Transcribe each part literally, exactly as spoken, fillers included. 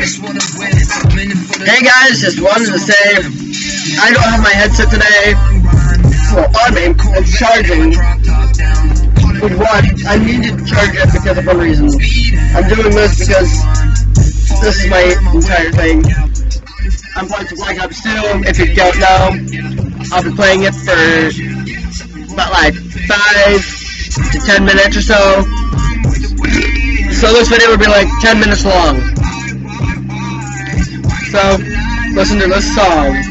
Hey guys, just wanted to say, I don't have my headset today. Well, on me, it's charging. With what? I needed to charge it because of one reason. I'm doing this because this is my entire thing. I'm playing some Black Ops two. If you don't know, I'll be playing it for about like five to ten minutes or so. So this video will be like ten minutes long. So, listen to this song.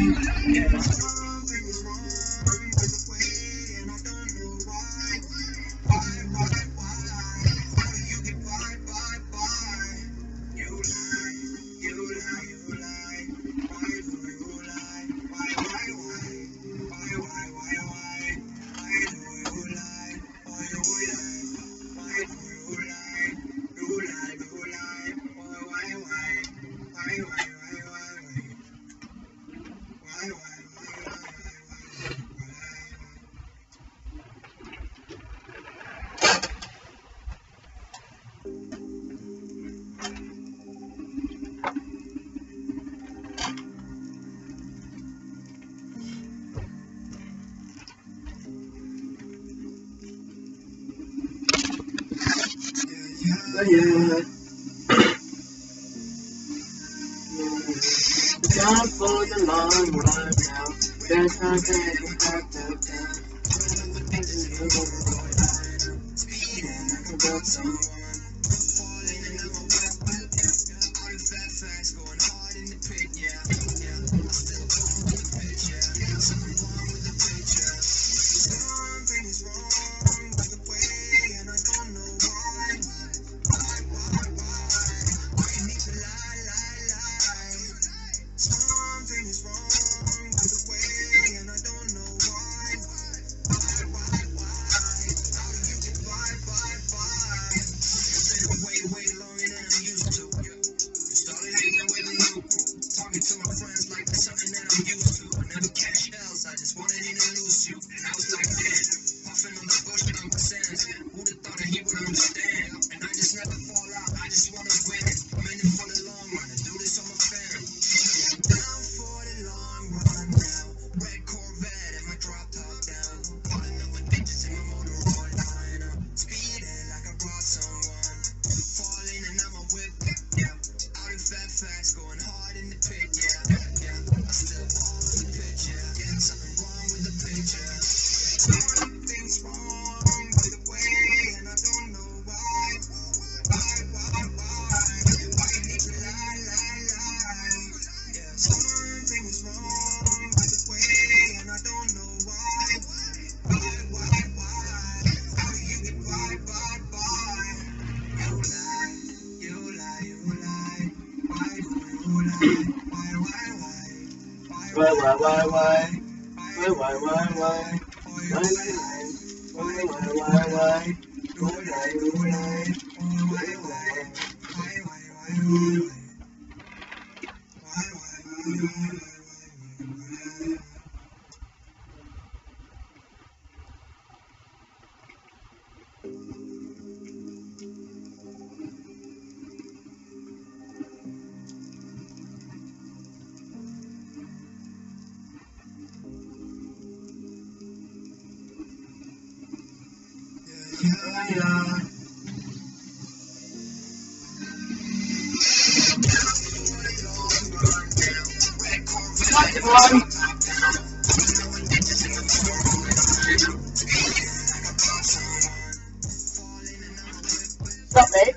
Yeah. Down for the long run now. There's nothing I can talk about down. Why, why, why, why? Why, why, why, why? Why, why, why? Why, why, why, why? Why, why, why? Why, why, why? Stop, mate.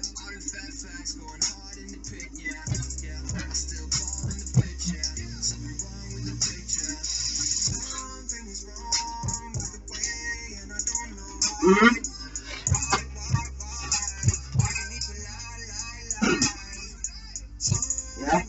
Mm-hmm. Yeah.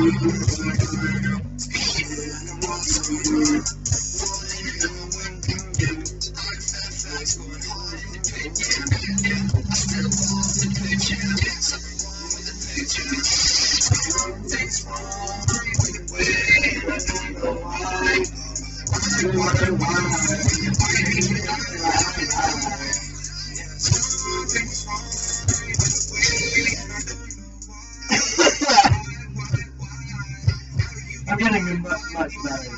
I'm getting much, much better.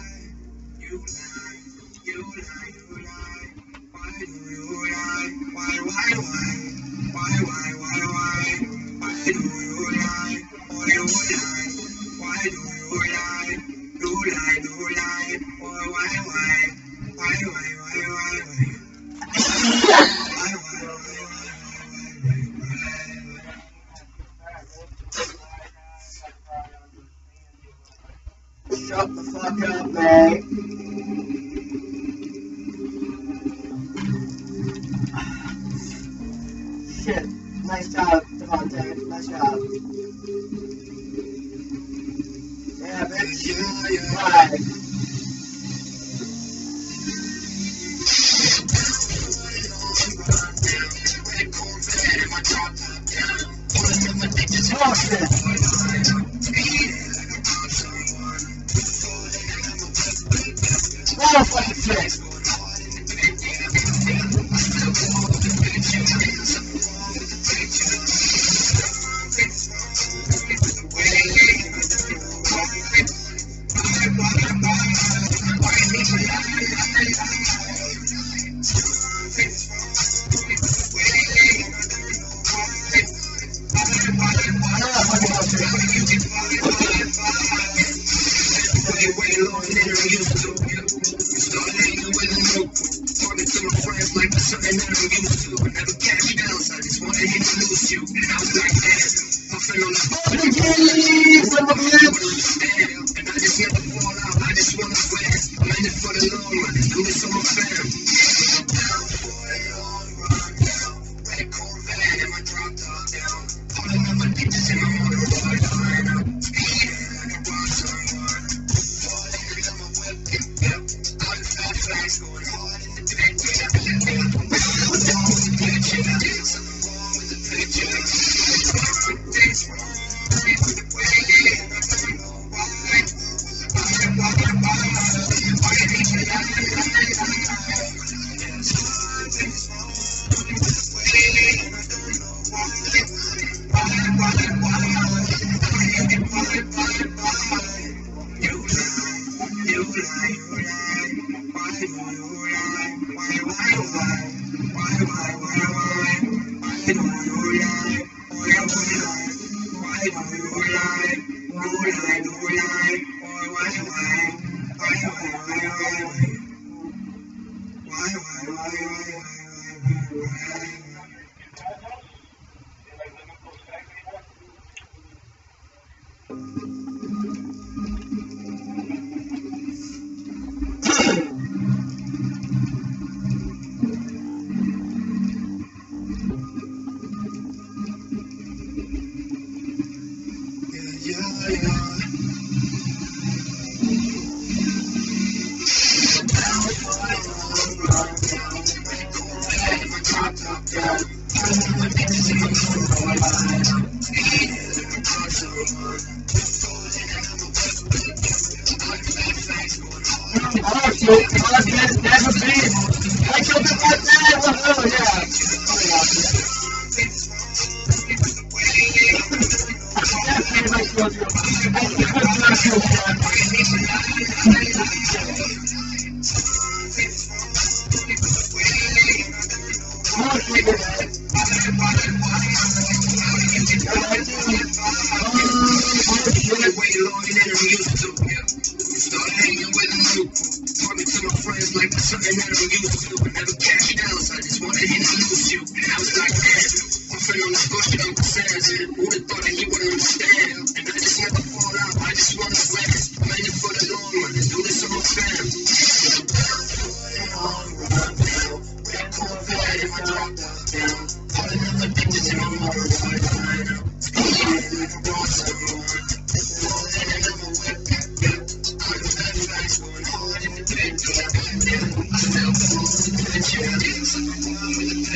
Shut the fuck up, man. Shit. Nice job, Devontae. Nice job. Yeah, bitch. Bye. Oh, shit. Oh, fucking shit.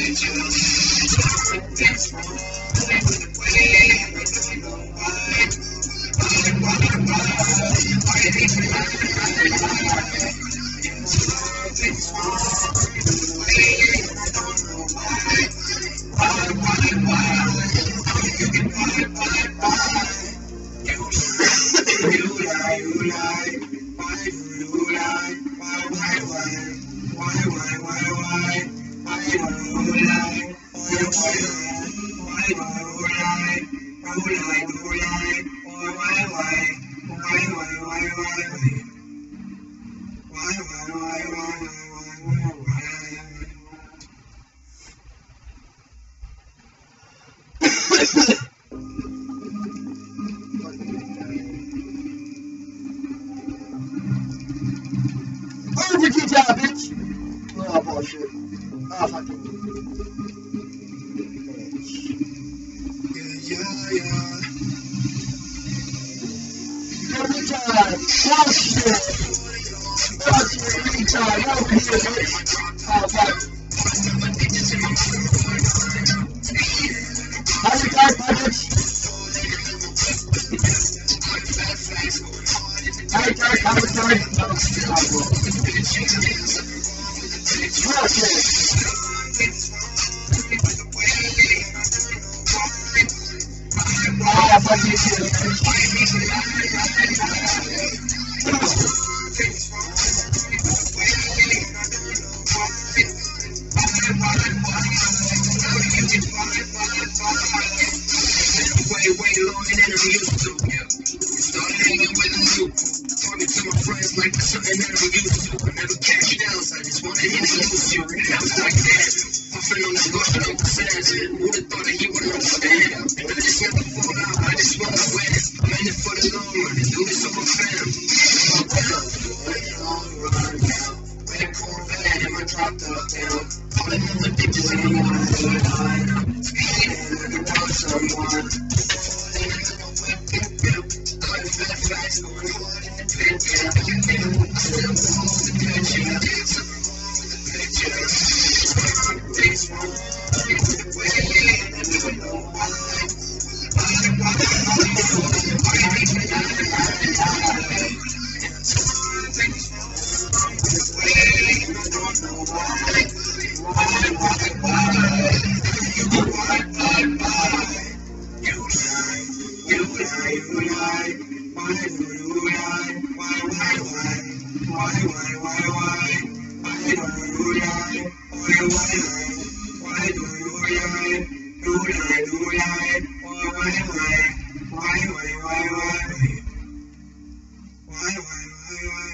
Oh, bullshit. Oh, fucking bitch. Yeah, yeah, yeah. Every time. Bullshit. Bullshit. Every time. Oh, bitch. Oh, fuck. How's it going, bitch? Hi, Dark. How's it going? Oh, oh, fuck you too. Way, way longer than we used to. Started hanging with a new. Talking to my friends like it's something that we used to. I never catch you down, so I just wanted to introduce you. And I was like that. Puffing on this bush, no sense. Who'd have thought that he would understand? And I just never fall out. I just want to win. I'm in it for the long run. And do this over fam. Long run now. With a Corvette and my drop top down. All the new addictions in my mind. Speeding like I want someone. Fast, going hard in the pit, yeah. I still fall with the picture. Something wrong with the picture. Days wrong, in the way, and we don't know why. Why, why, why, why, things wrong with the way, and I don't know why. Why, why, why, why, why, why. You lie, you lie, you lie. Why, why, why, why, why, why, why, why, why do you lie? Why, why, why do you lie? Do lie, do lie. Why, why, why, why, why, why, why, why, why, why,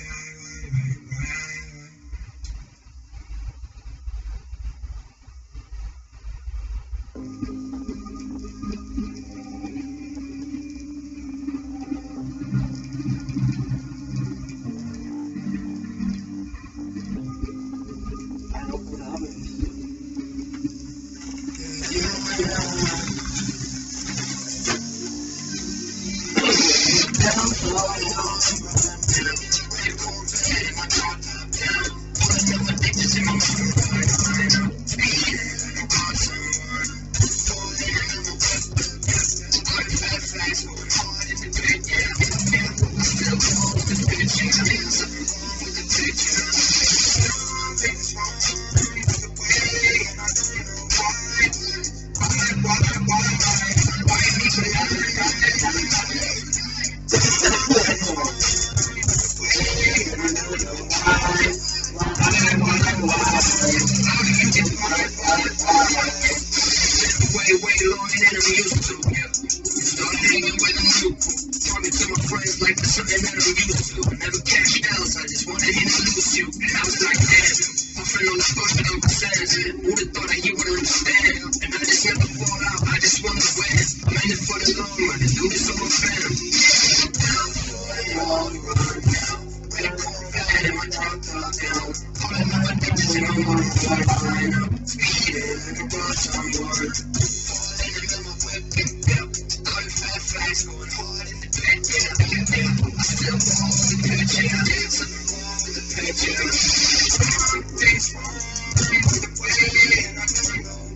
Days wrong, the way, and I don't know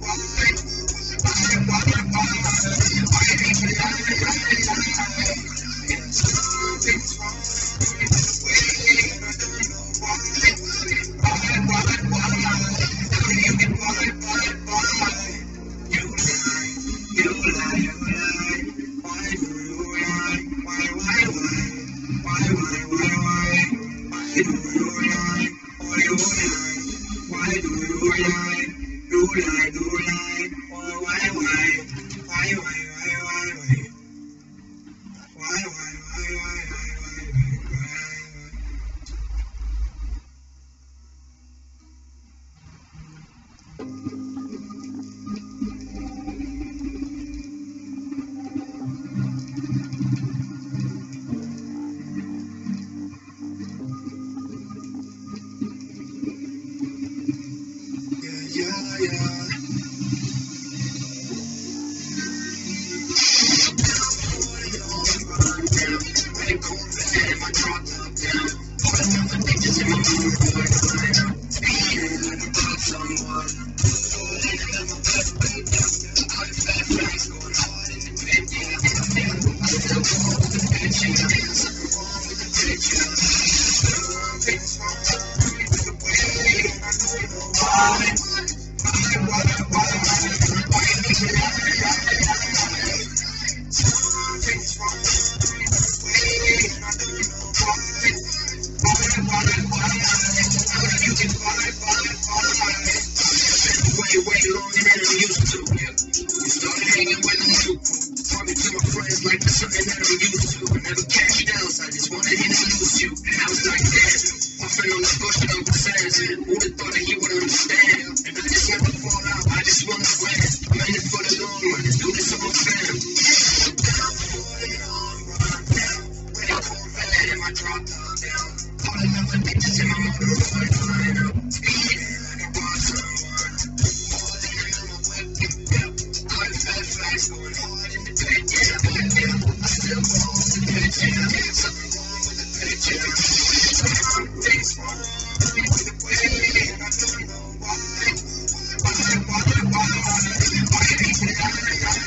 Started hanging with them too. Talking to my friends like it's something that I'm used to. I never catch down, so I just wanted to introduce you. And I was like, damn, puffing on the bush with Uncle Sam. Who'd have thought that he would understand? And I just never fall out, I just wanna win. I'm in it for the long run, let's do this on my fam. Down for the long run, down. With a Corvette and my drop top down. All the number bitches in my motor ride, flying up. Speeding like a boss someone. Falling in my whip, yeah. Cut fat flags, going hard in the bed, yeah, yeah. I still fall with the bitch, yeah. Something wrong with the bitch, yeah. Something's wrong with the way, and I don't know why. Why, why, why, why? Why ain't it I?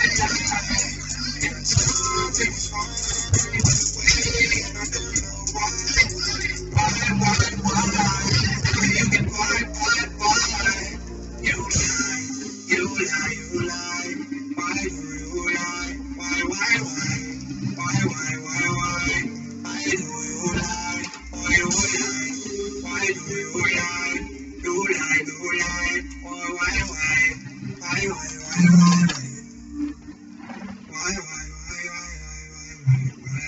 Something's wrong with the way, and I don't know why. Why, why, why? Why, why, why? You lie, you lie, you lie. Why do you lie? Why, why, why? Why, why, why, why? Why do you lie? Why, you lie? Why do you lie? You lie, you lie. Why, why, why? Why, why, why, why? Why, why, why, why, why, why,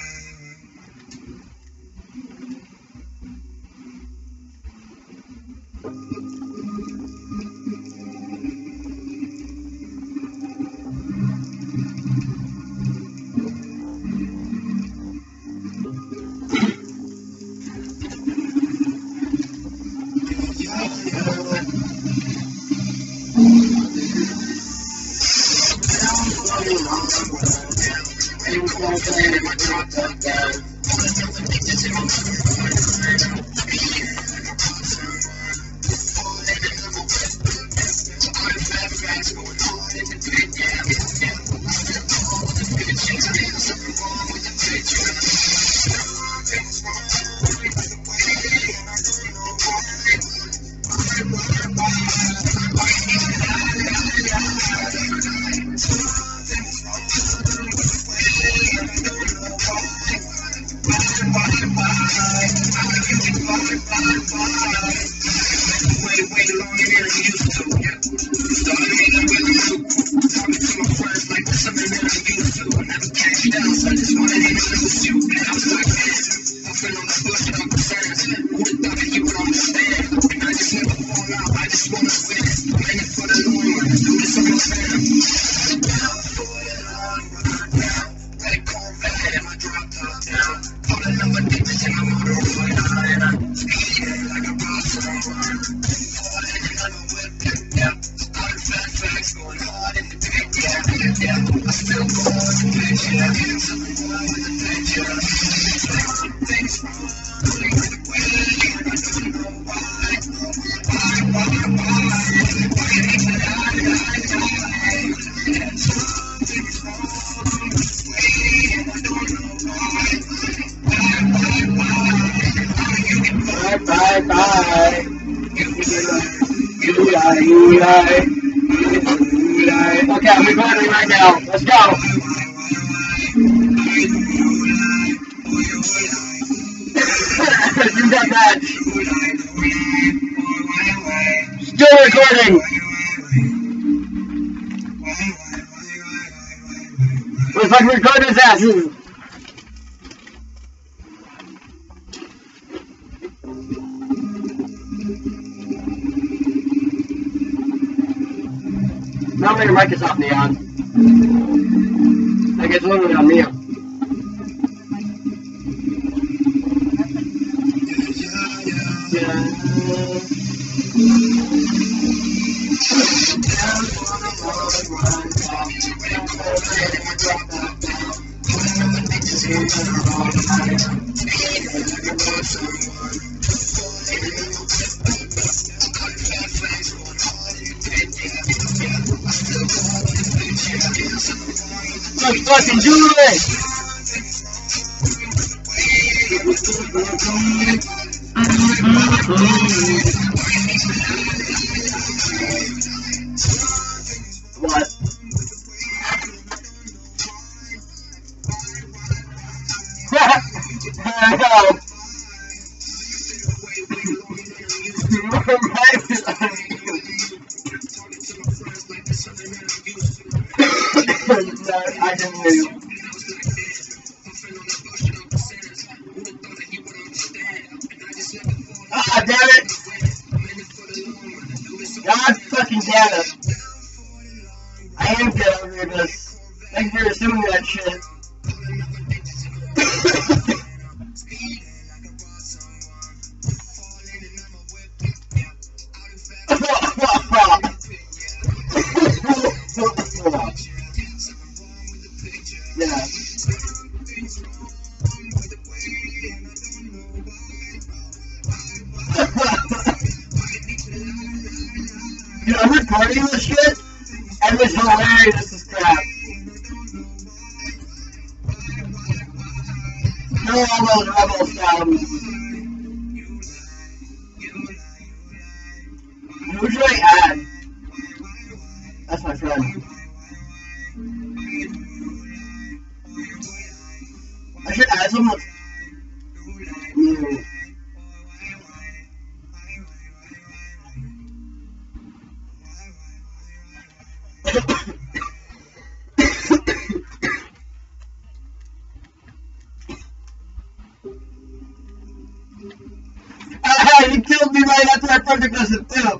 Bye, bye. You lie, you lie. You lie. Okay, I'm recording right now. Let's go. You got that. Still recording. Let's fucking record his asses. Now your mic is off, Neon. Like it's literally on me. Yeah. Let's fucking do it! What? I know. My mic is on. I didn't hear you. Ah, damn it! God fucking damn it! I am good over this. Thank you for assuming that shit. Yeah. Dude, I'm recording this shit, and it's hilarious as crap. No, all those rebel sounds. Who should I add? That's my friend. I should add someone new. Ah, you killed me right after I perfect listen too.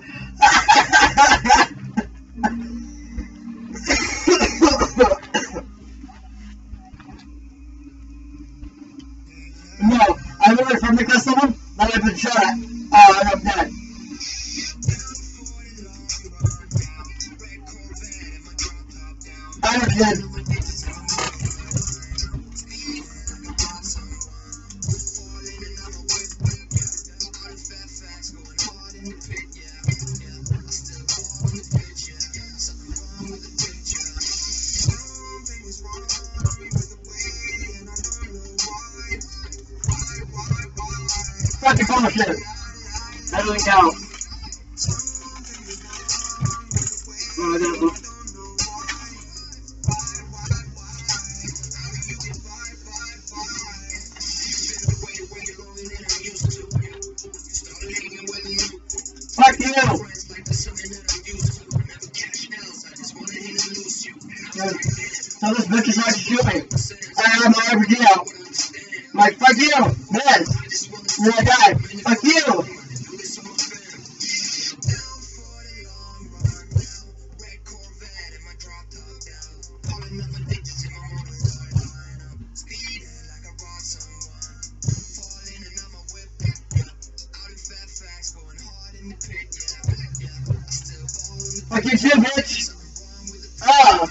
No, I literally perfect list someone, then I've been shot at. Oh, and I'm dead. I'm dead. Fucking bullshit. That doesn't count. Oh, I got it. Fuck you! Dude, so this bitch is trying to shoot me. I have my R P G out. I'm like, fuck you! Man! You're gonna die! Fuck you! Fuck you too, bitch! Ah!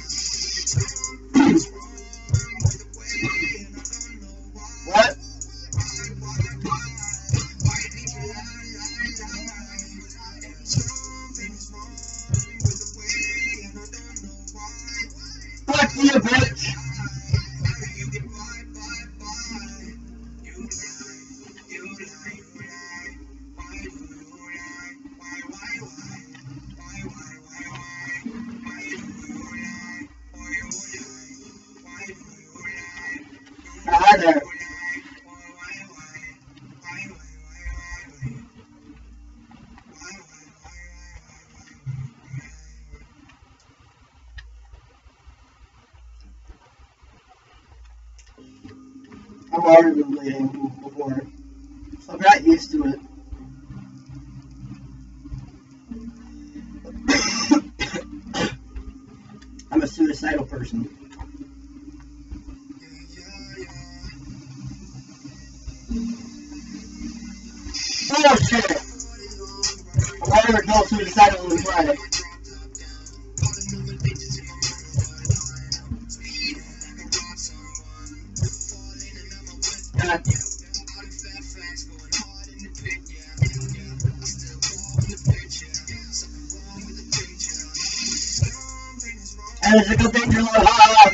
What? Fuck you, bitch! Hi there. I've already been bleeding before, so I got used to it. I'm a suicidal person. Oh shit! I'll never go suicidal on Friday. Yeah. And it's a good thing you're like, ah,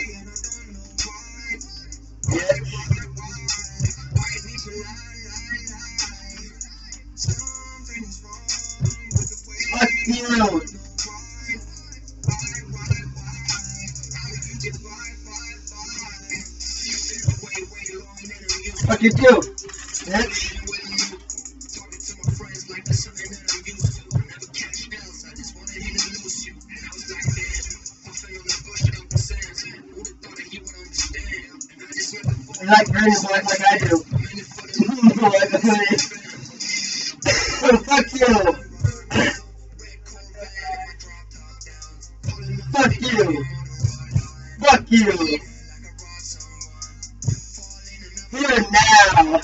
yeah. Fuck you. Fuck you too, bitch. like green and black like I do. Like a hoodie. Fuck you. Fuck you. Fuck you. Here now.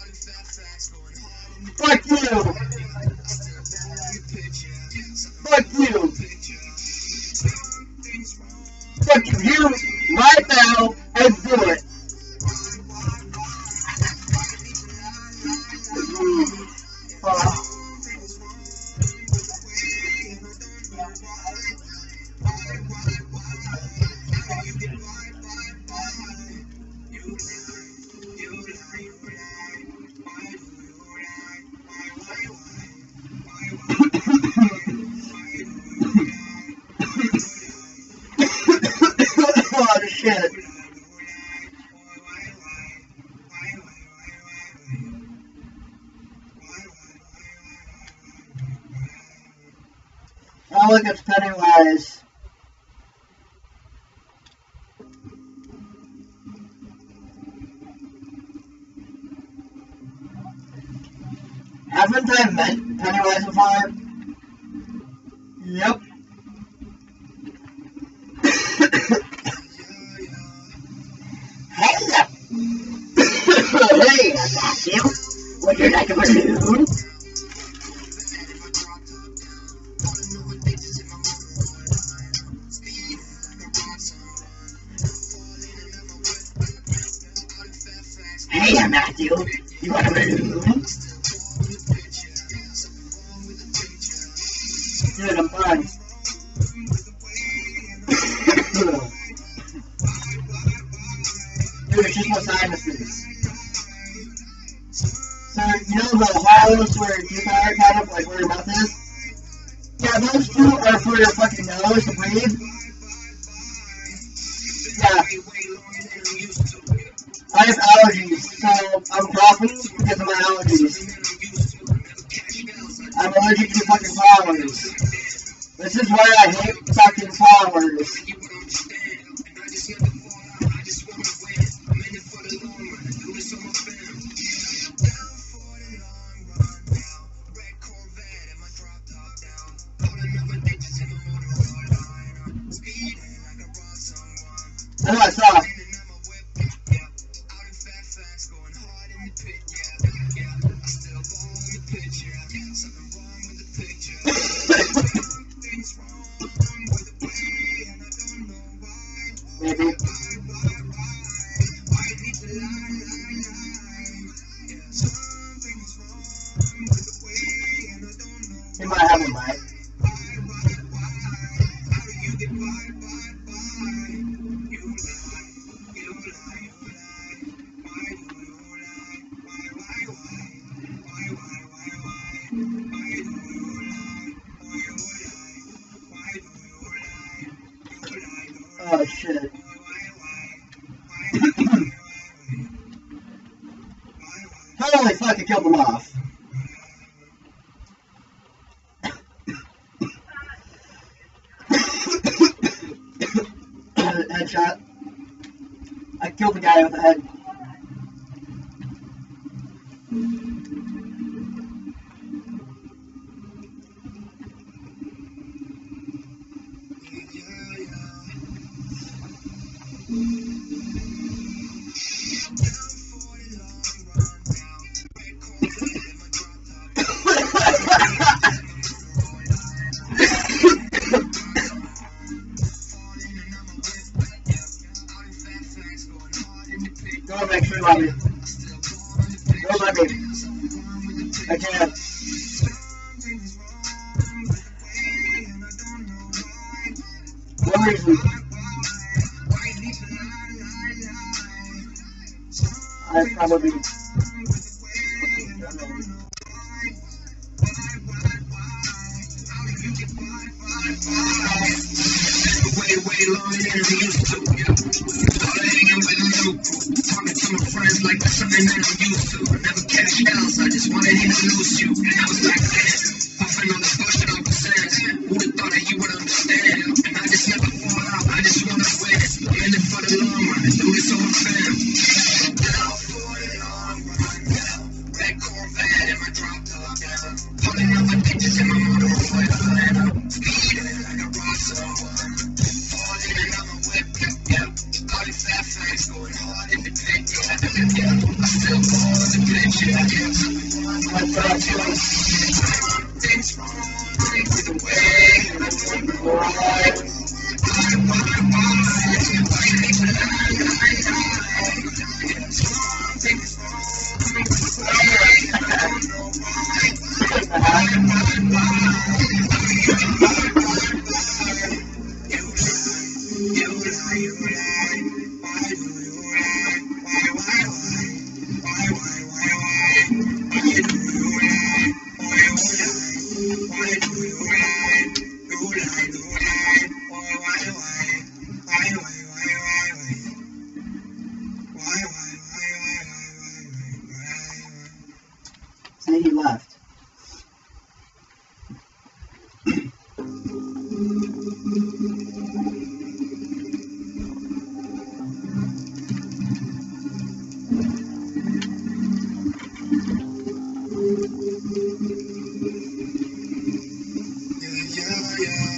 Fuck you. Fuck you. Fuck you. Here, right now, and do it. Uh. Oh, shit. Oh, look, it's Pennywise. Haven't I met Pennywise before? Yep. Hey there! Hey, I got you. Would you like a balloon? Hey, Matthew. You want a balloon? Dude, I'm fine. Dude, it's just more sinuses. So, you know the hollows where your teeth are, kind of, like where your mouth is? Yeah, those two are for your fucking nose to breathe. Yeah. I have allergies, so I'm coughing because of my allergies. I'm allergic to fucking flowers. This is why I hate fucking flowers. I know I saw. Maybe. He might have a mic. Oh shit. Holy fuck, I killed them off. Headshot. I killed the guy with the head. Go back to lobby. Go lobby. I can't. One reason. I probably. Way, way longer than we used to. Started hanging with a new crew. Talking to my friends like that's something that I'm used to. Never catch L's, I just wanted him to lose you. And I was like, damn, puffing on the bush and open sands. Who'd have thought that you would understand? And I just never fall out, I just wanna win. In it for the long run, do this over fam. I still fall in the picture. I thought you were Things wrong, things in the way, and I wonder why. Why, why, why? Why ain't it I, I, I? Things wrong, things wrong, things in the way, and I don't know why. Why, why, why? Why, why, why? You lie, you lie, you lie. Why do you lie? Why, why, why? Why, why, why, why? Why do you lie? Why, why, why? Why do you lie? You lie, you lie. Why, why, why? Why, why, why, why, why? Why, why, why, why, why, why, why? Say he left. Yeah, yeah, yeah.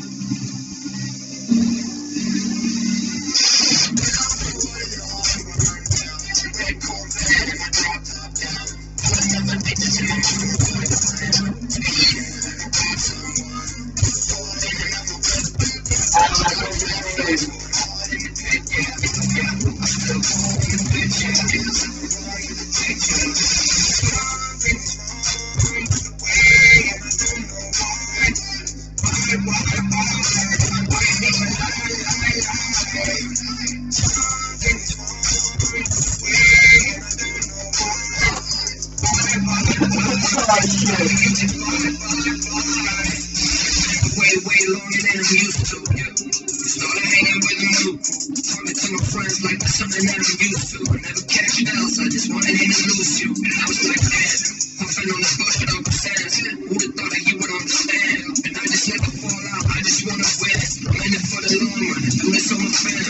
Way, way longer than I'm used to. Started hanging with a new crew. Talking to my friends like it's something that I'm used to. I never catch it else, I just wanted him to lose you. And I was like, man, puffing on the bush with Uncle Sam. Who'd have thought that you would understand? And I just never fall out, I just wanna win. I'm in it for the long run, do this on my fam.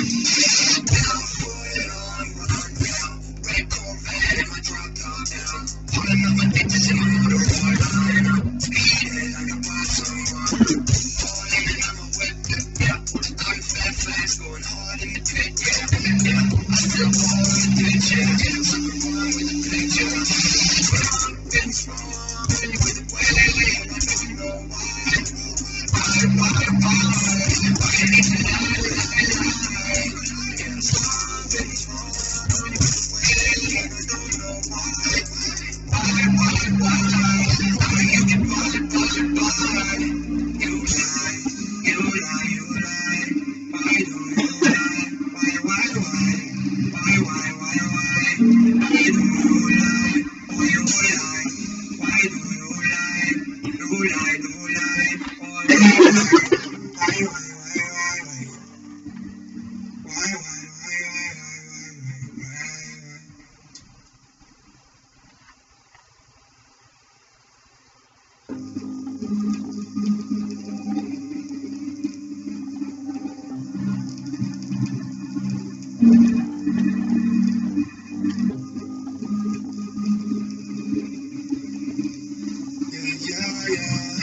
Red Corvette and my drop top down. Pulling up my bitches in my motor line. Speeding like a boss someone. Falling and I'm a whip, yeah. Cutting fat flags, going hard in the pit, yeah. Yeah, I still fall in the pitch, yeah. Something wrong with the picture. Things wrong, really with the way they live. I don't know why. Why, why, why? Why ain't it I, I, I? Yeah, something's wrong, really with the way they live. I don't know why. Why, why, why? Why ain't it why, why, why? You lie, you lie, you lie. Why do you lie? Why, why, why? Why, why, why, why? Why do you lie? Why you lie? Why do you lie? You lie, you lie. Why, why, why, why, why, why? Why, why, why, why, why, why, why? Yeah, yeah, yeah.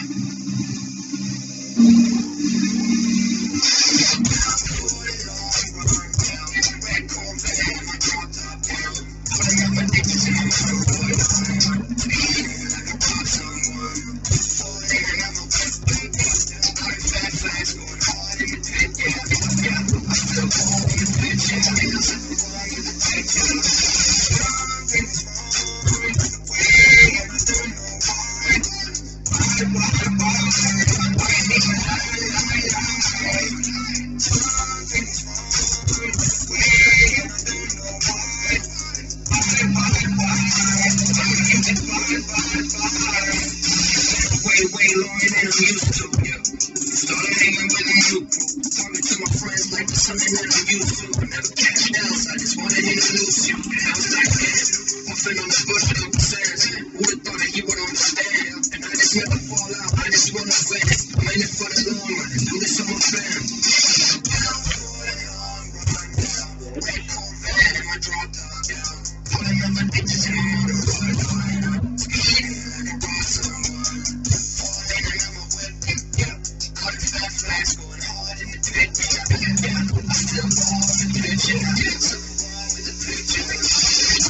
Way, way longer than I'm used to. Started hanging with a new crew. Talking to my friends like it's something that I'm used to. I never catch it else, I just wanted him to lose you. And I was like, man, puffing on the bush with Uncle Sam. Who'd have thought that you would understand? And I just never fall out, I just wanna win. I'm in it for the long run, do this on my fam. Red Corvette and my drop top down. Pulling up my bitches in my motor line. Speeding like a boss someone. Falling and I'm a whip, yeah. Cutting fat flags, going hard in the pit, yeah. Yeah, I still fall in the pitch, yeah. Something wrong with the picture.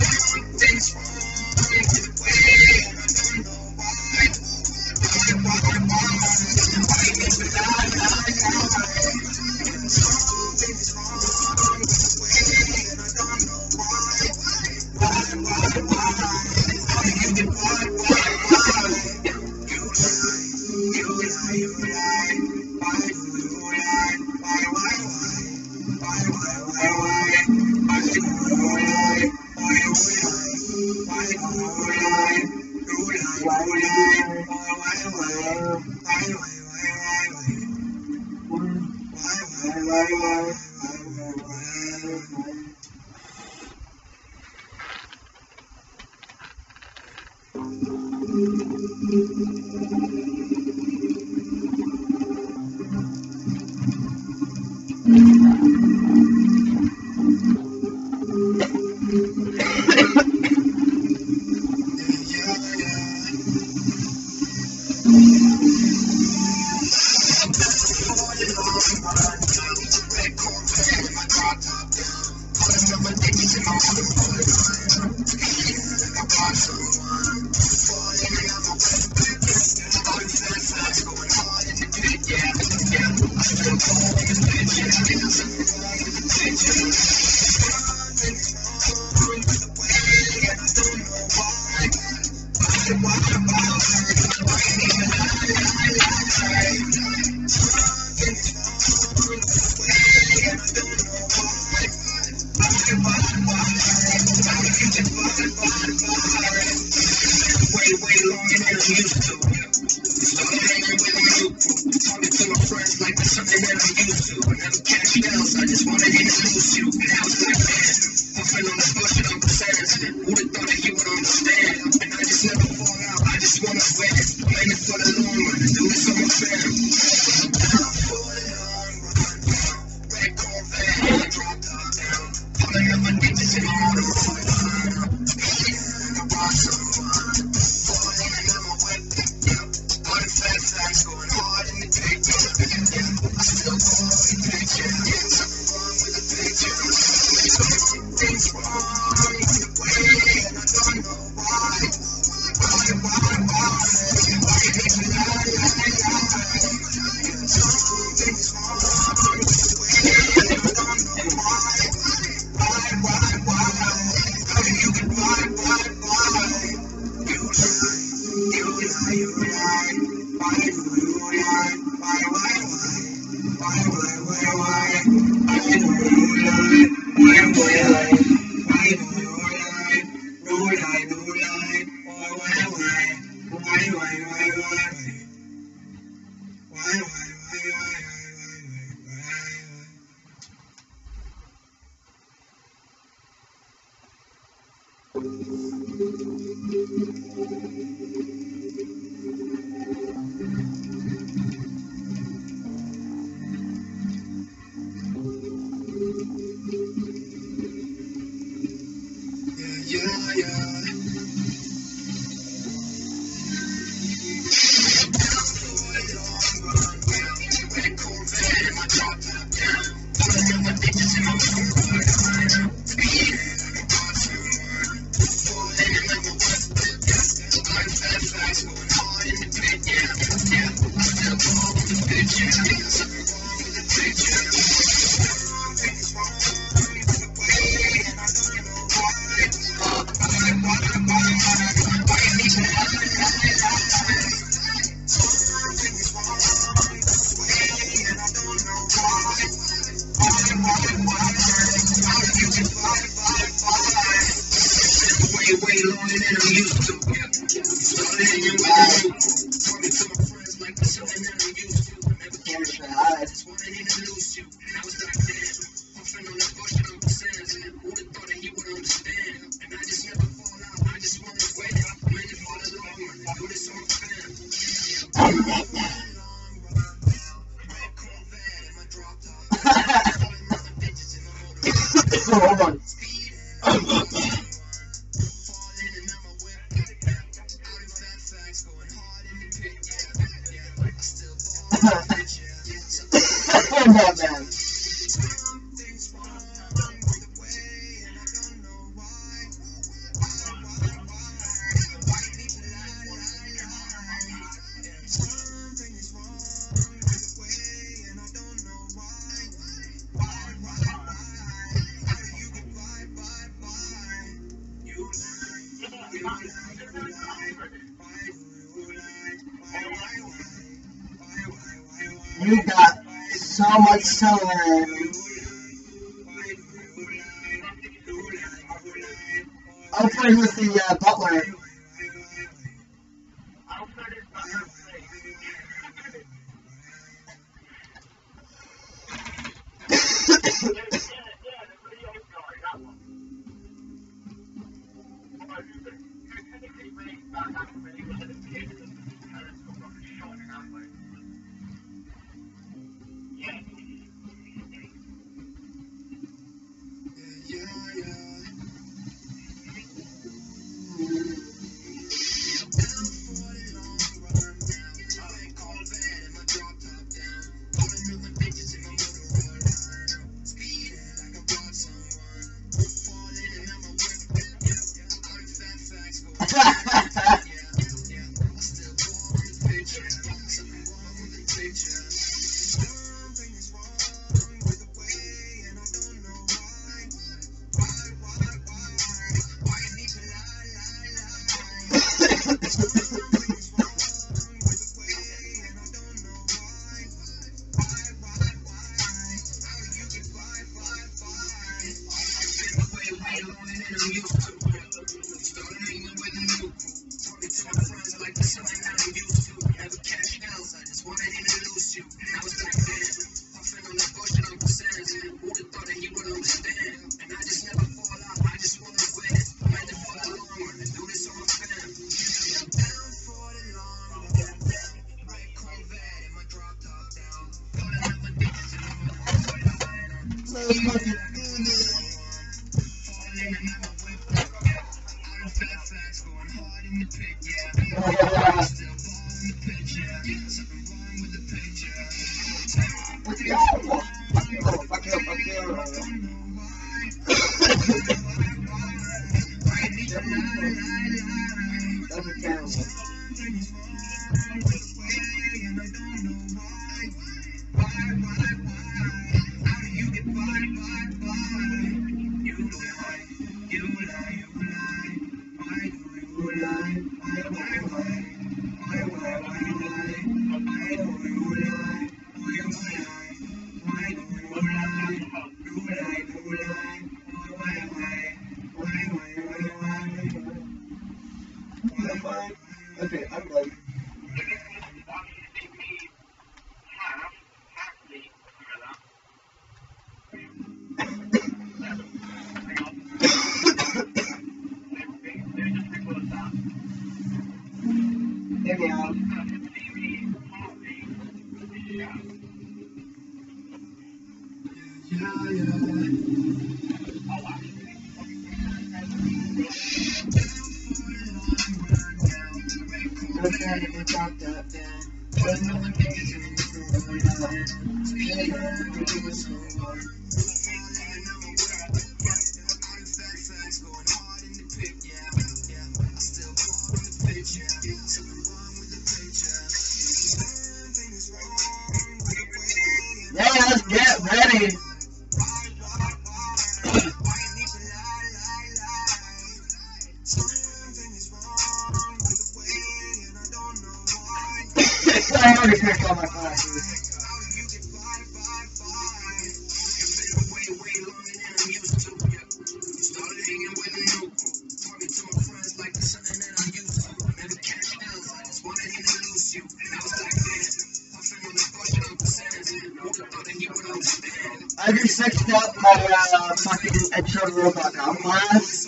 You got so much time. I'm friends with the uh, butler. Okay, I'm ready. Hear me out. Yeah, yeah. Yeah, let's get ready. I already picked all my classes. I just fixed up my uh, fucking Ed Sheeran Robot dot com class.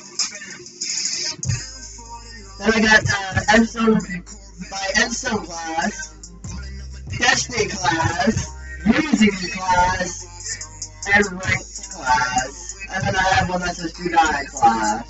Then I got uh, Edstone, my Edstone class, Destiny class, Music class, and Ranked class. And then I have one that says Do Die class.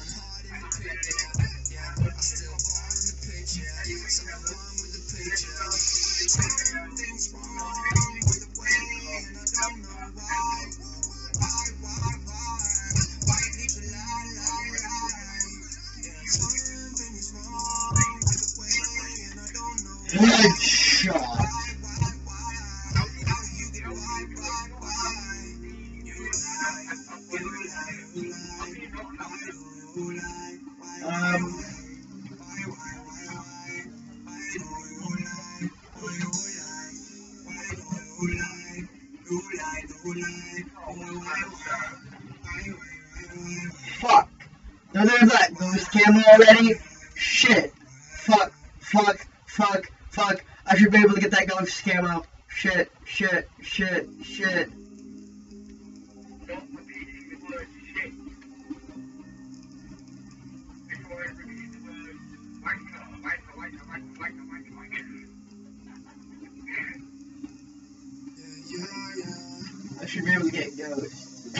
Headshot. Um. Fuck. No, But there's that ghost camo already. Shit. Fuck. Fuck. Fuck. Fuck. I should be able to get that ghost camo. Shit. Shit. Shit. Shit. Don't repeat the word shit. If you want to repeat the word wanker, wanker, wanker, wanker, wanker, wanker, wanker. I should be able to get ghost.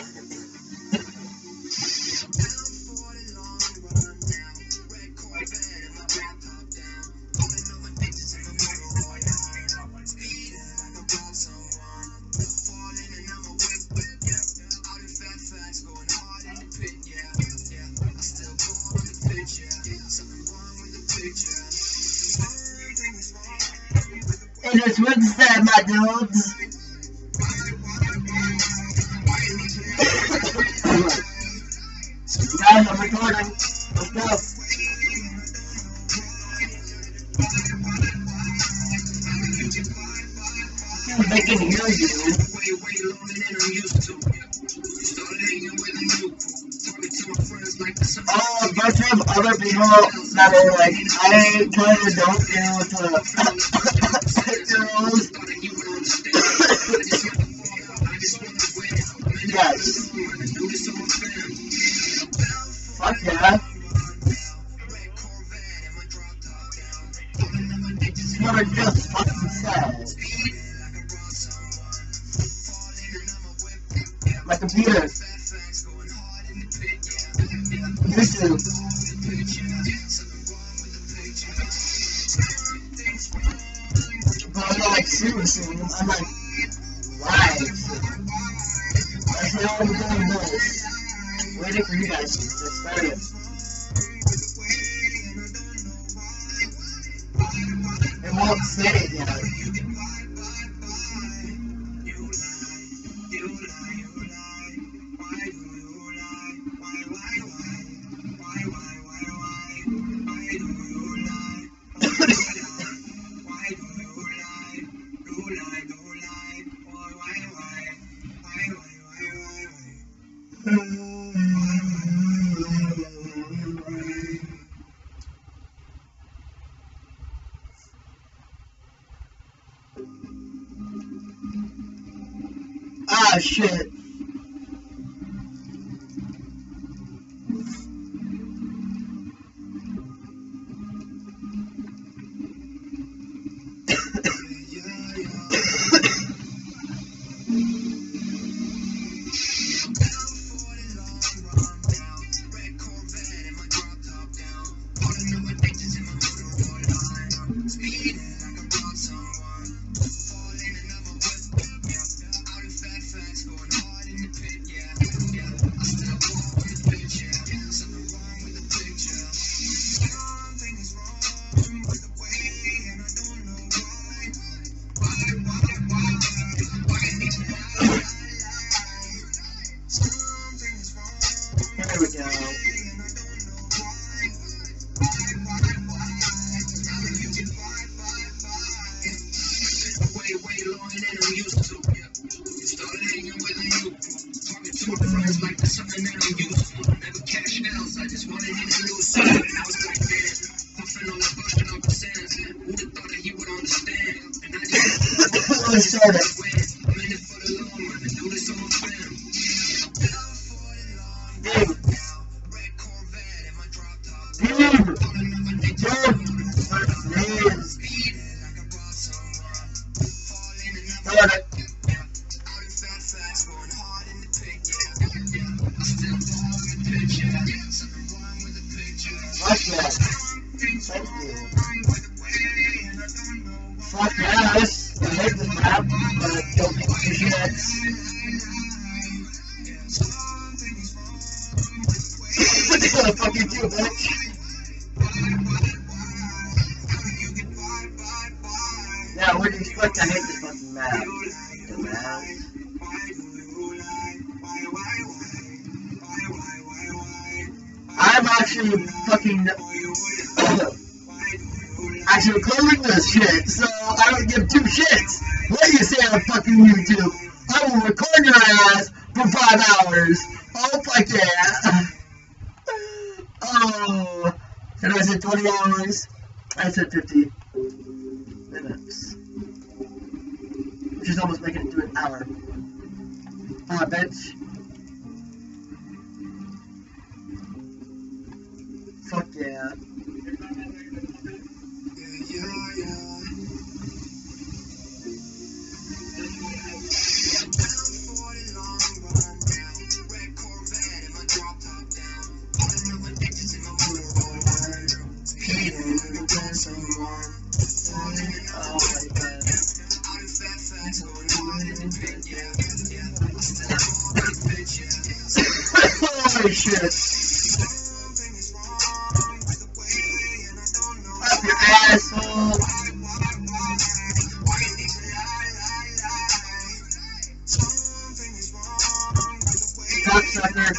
And it's what's that, my dudes? Guys, I'm recording. Let's go. They can hear you. Oh, a bunch of other people that are like, I kind of don't deal with the girls. Yes. Fuck yeah. That's what I just fucking said. My computer. YouTube. But I'm not like seriously, I'm like live. That's the only thing I'm doing. Waiting for you guys to start it. It won't say it yet. Ah, shit. There we go. Let's start it. Fuck yes, I hate this map, but I don't give a shit. Fuck you too, bitch. Yeah, what do you expect? I hate this fucking map. Dumbass. I'm actually fucking actually recording this shit, so I don't give two shits what you say on fucking YouTube. I will record your ass for five hours. Oh fuck yeah. And I said twenty hours. I said fifty minutes. Which is almost making it to an hour. Ah, bitch. Fuck yeah. Holy shit. Up your asshole. Cocksucker.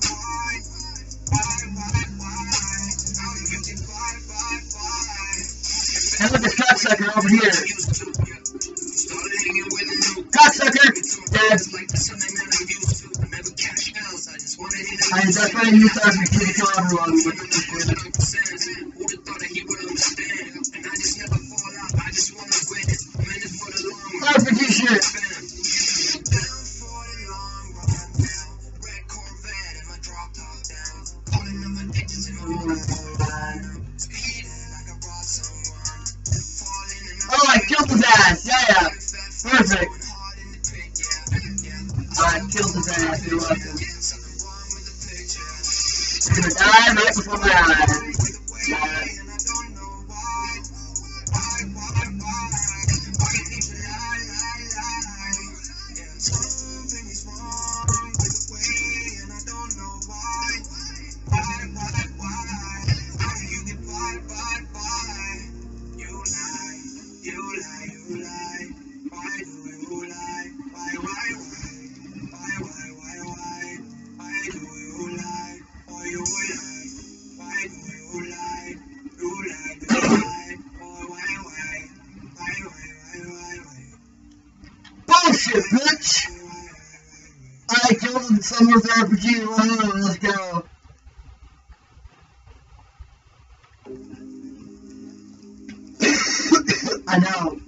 And look at this cocksucker over here. Cocksucker! Dead. I mean, that's why you thought we could kill everyone with this shit. R P G shit! Oh, I killed his ass! Yeah, yeah! Perfect! I killed his ass, you're welcome. He's gonna die right before my eyes. Yeah. Bullshit, bitch! I killed him some with R P G. Oh, let's go. I know.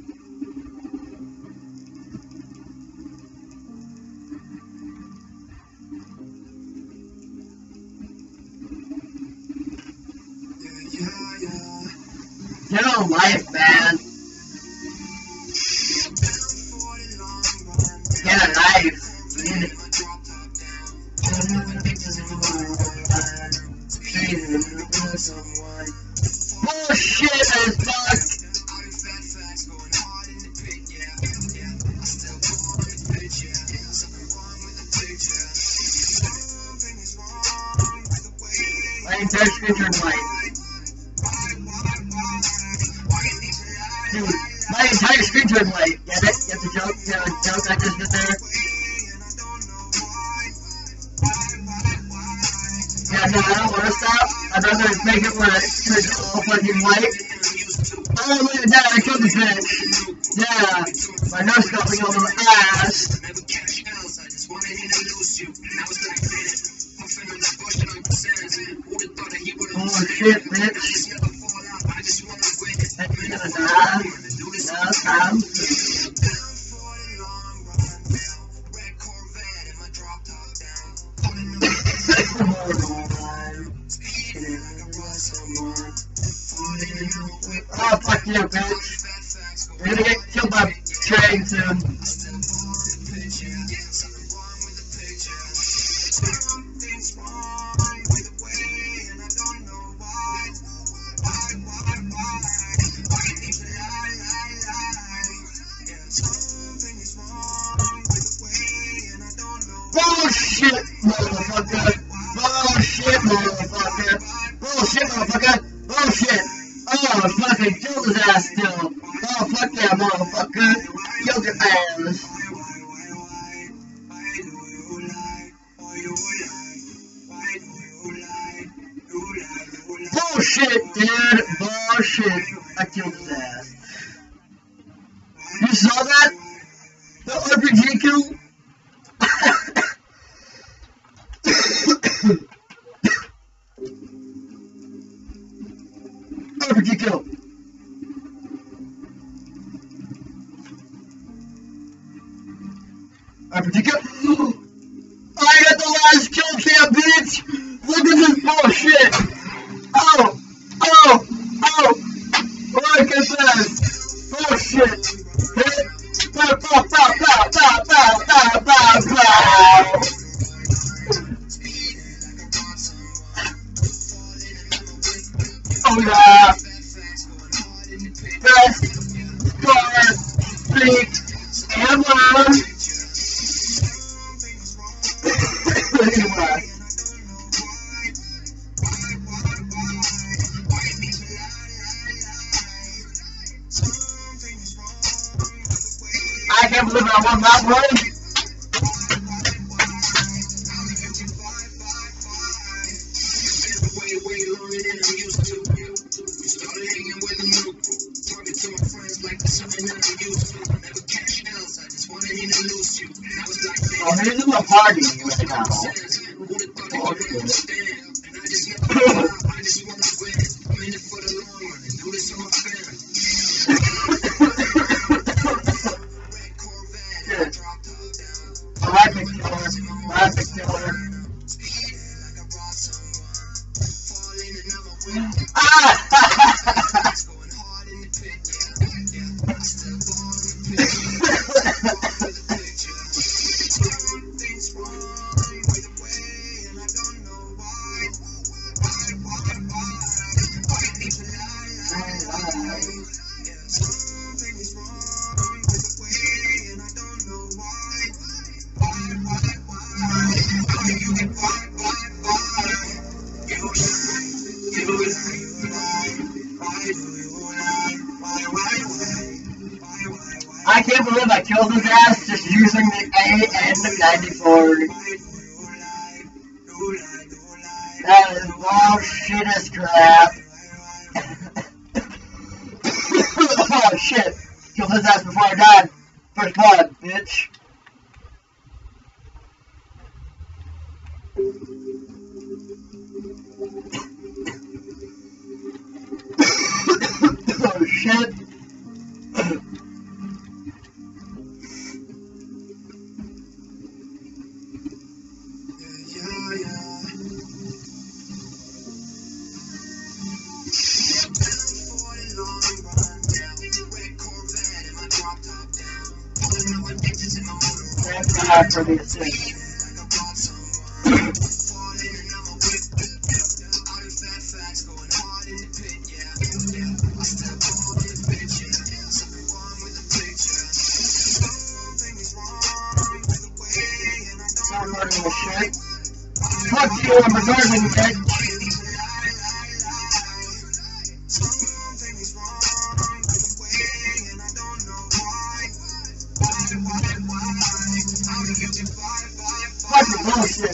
Get on life, man. Get a life. Bullshit as fuck. My entire screen turned white. Dude, my entire screen turned white. Get it? Get the joke? Get the joke I just did there? Yeah, no, I don't want to stop. I'd rather make it where it turns all fucking white. Oh, look at that, I killed the bitch. Yeah, my nose scoping over the ass. Oh shit, bitch. You're gonna die. No, I'm Oh, fuck you, bitch. You're gonna get killed by train soon. Bullshit, motherfucker. Bullshit, motherfucker. Bullshit, motherfucker. Bullshit. Oh, fucking killed his ass still. Oh, fuck yeah, motherfucker. Killed your ass. Bullshit, dude. Bullshit. I killed his ass. You saw that? The R P G kill? yeah. Press star freak ammo. Anyway. I can't believe I won that one. Oh, here's a little party with now. Oh, Rapid killer, rapid killer. Ah! I can't believe I killed his ass just using the A and the ninety-four. That is bullshit as crap. Oh shit. Killed his ass before I died. First blood, bitch. Oh shit. That's hard for me to see. I'm learning the shit. Fuck you, I'm reserving it. Fucking bullshit.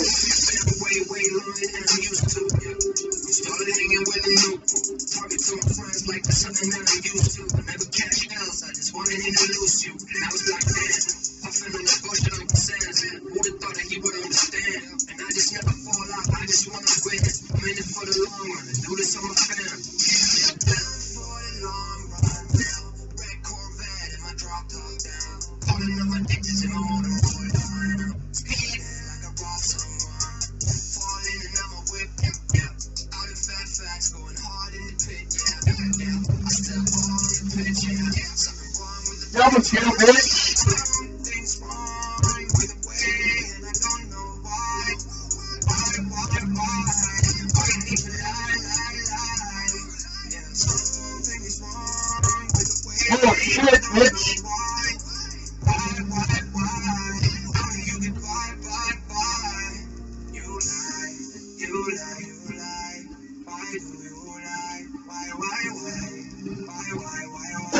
Started hanging with a new talking to my friends like that's something that I'm used to. I never cash else, I just wanted him to lose you. And I was like, man, I'm feeling like bullshit on percent. Would've thought that he would understand. And I just never fall out, I just wanna win. I'm in it for the long run, and do this on my fam. For the long run now, red Corvette and my drop top down. Pulling up my ditches in my motor. Speed like I robbed someone. Falling and I'm a whip, yeah, yeah. Out in fat facts, going hard in the pit, yeah, yeah, yeah. I step on the pitch, yeah, yeah. Something wrong with the Double kill, bitch. Something's wrong with the way, and I don't know why. Why, why, why? Why people lie, lie, lie? Yeah, something is wrong with the way. Oh shit, bitch. Why, why, why? How do you get by, by, by? You lie, you lie, you lie. Why do you lie? Why, why, why? Why, why, why, why?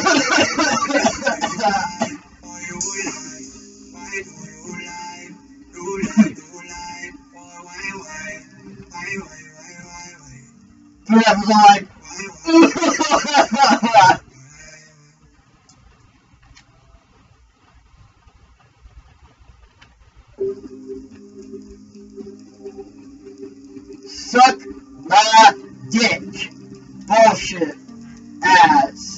Why you lie? Why do you lie? You lie, you lie. Why, why, why? Why, why, why, why, why? That was like. Suck my dick. Bullshit. Ass.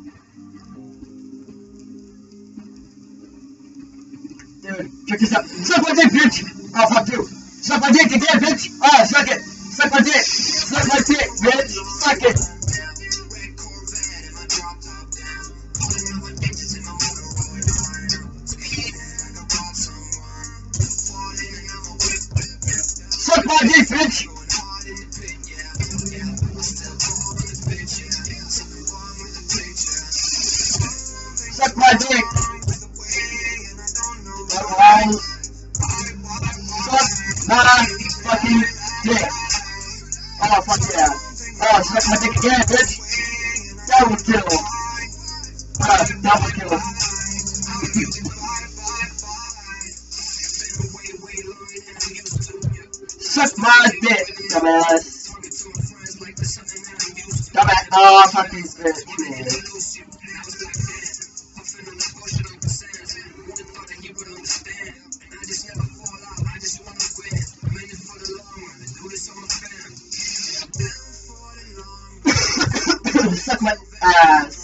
Dude, check this out. Suck my dick, bitch. Oh, fuck you. Suck my dick again, bitch. Oh, suck it. Suck my dick. Suck my dick, bitch. Suck it. Red Corvette and my drop top down. Pulling up my bitches in my motor. Speed like I robbed someone. Falling and I'm a whip, yeah. Suck my dick, bitch. Going hard in the pit, yeah, yeah. I step on the pit. my dick. Alright. Suck my fucking dick. Oh, fuck yeah. Oh, suck my dick again, bitch. Double kill. Uh, double kill. Suck my dick, dumbass. Dumbass. Oh, fuck these bitch, man. Suck my ass.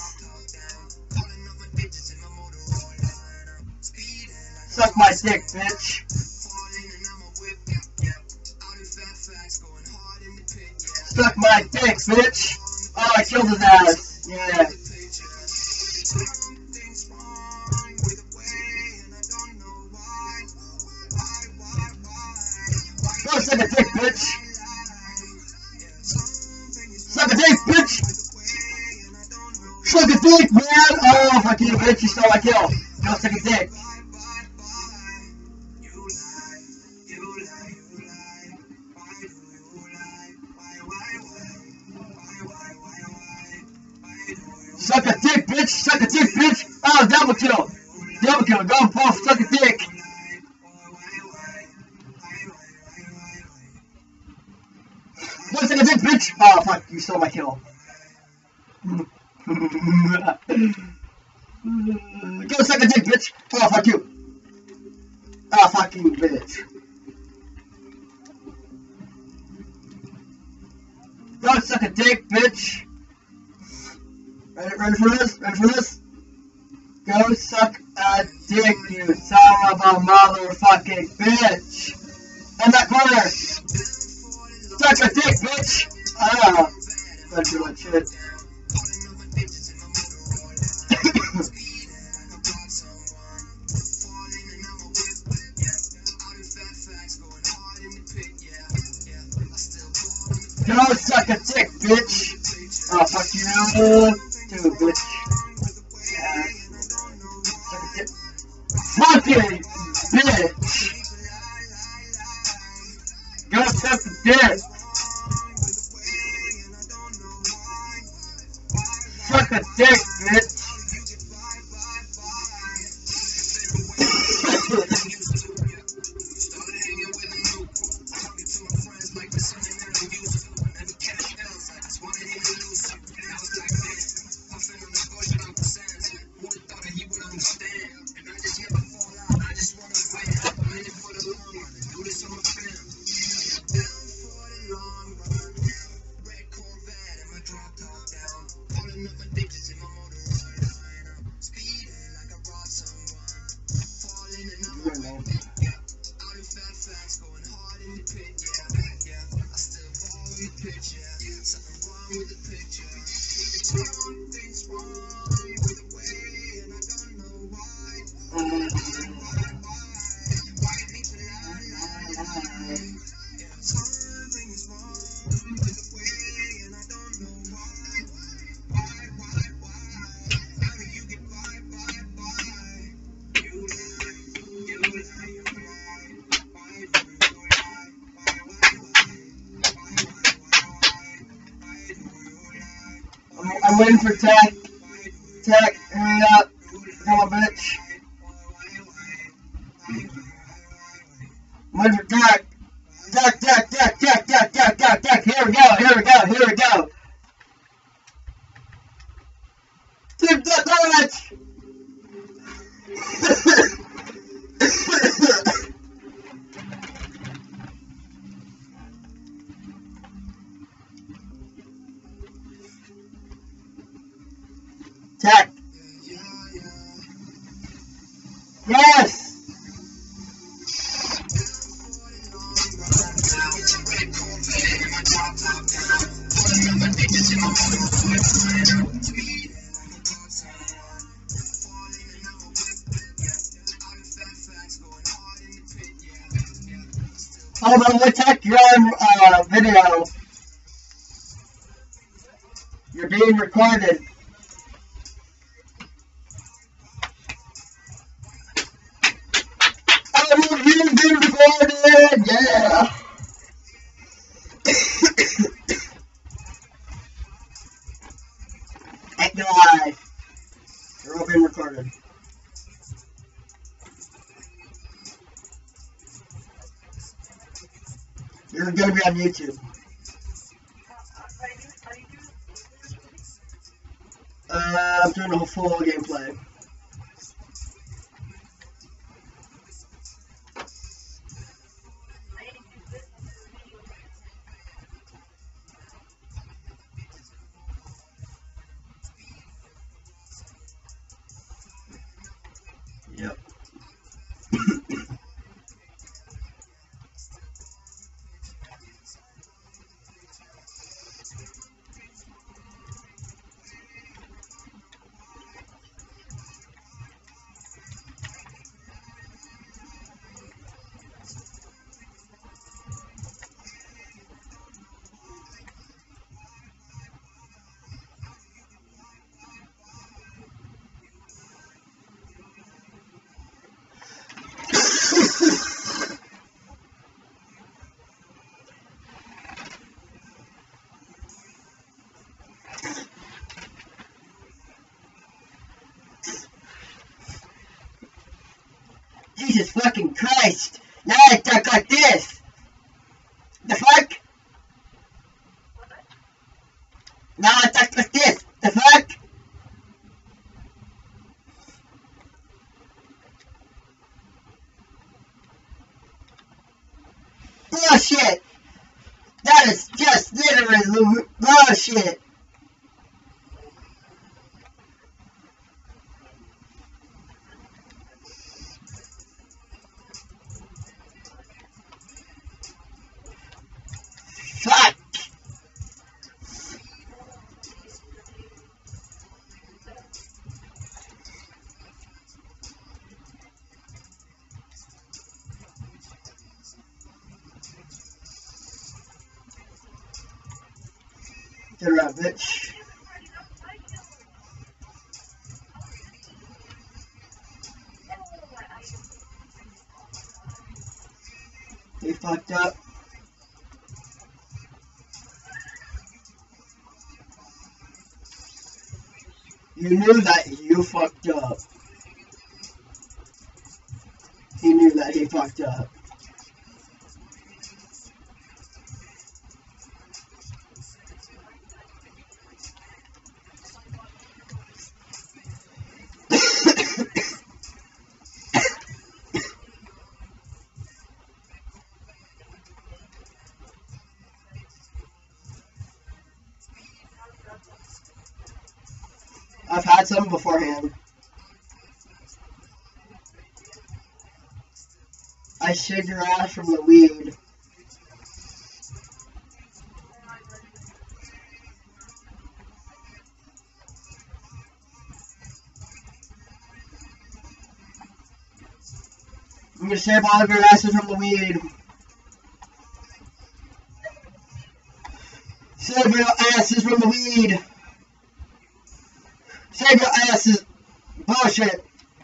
Suck my dick, bitch. Suck my dick, bitch. Oh, I killed his ass. Yeah. Go suck a dick, bitch. Suck a dick, bitch. Suck a dick, man! Oh, fuck you, bitch, you stole my kill. Go suck a dick. Suck a dick, bitch! Suck a dick, bitch! Oh, double kill! Double kill, go both, suck a dick! Go suck a dick, bitch! Oh, fuck, you stole my kill. Go suck a dick, bitch! Oh, fuck you! Oh, fuck you, bitch! Go suck a dick, bitch! Ready, ready for this? Ready for this? Go suck a dick, you son of a motherfucking bitch! In that corner! Suck a dick, bitch! Ah! That's too much shit. Go suck a dick, bitch! Oh, fuck you, too, bitch. Yeah. Suck a dick. Fucking bitch! Go suck a dick! Suck a dick, bitch! I'm waiting for Tech. Tech, hurry up. Come on, bitch. I'm waiting for Tech. Tech, Tech, Tech, Tech, Tech, Tech, Tech, Tech. Here we go, here we go, here we go. Team Deathmatch! Tech. Yes! Hold on, what Tech? You're on uh, video. You're being recorded. good, yeah. Ain't no lie. They're all being recorded. You're gonna be on YouTube. Uh, I'm doing a full gameplay. Yep. Jesus fucking Christ! Now I talk like this! The fuck? Now I talk like this! The fuck? Bullshit! That is just literally bullshit! Fuck! Get around, bitch. He fucked up. You knew that you fucked up. He knew that he fucked up. I've had some beforehand. I shaved your ass from the weed. I'm gonna shave all of your asses from the weed. Shave your asses from the weed. Save your asses. Bullshit.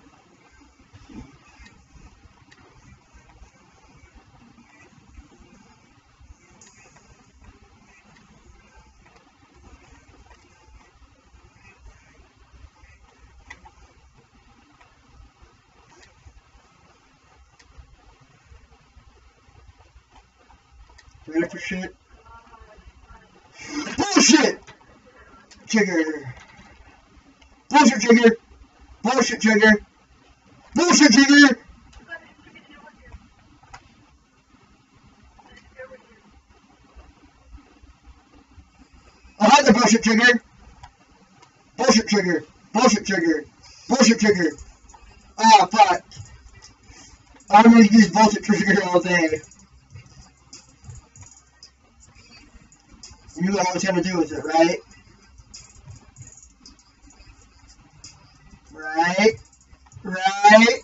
Ready for shit? Bullshit! Trigger. Bullshit trigger! Bullshit trigger! Bullshit trigger! I had the bullshit trigger! Bullshit trigger! Bullshit trigger! Bullshit trigger! Ah, fuck! I'm gonna use bullshit trigger all day. You knew what I was gonna do with it, right? Right? Right?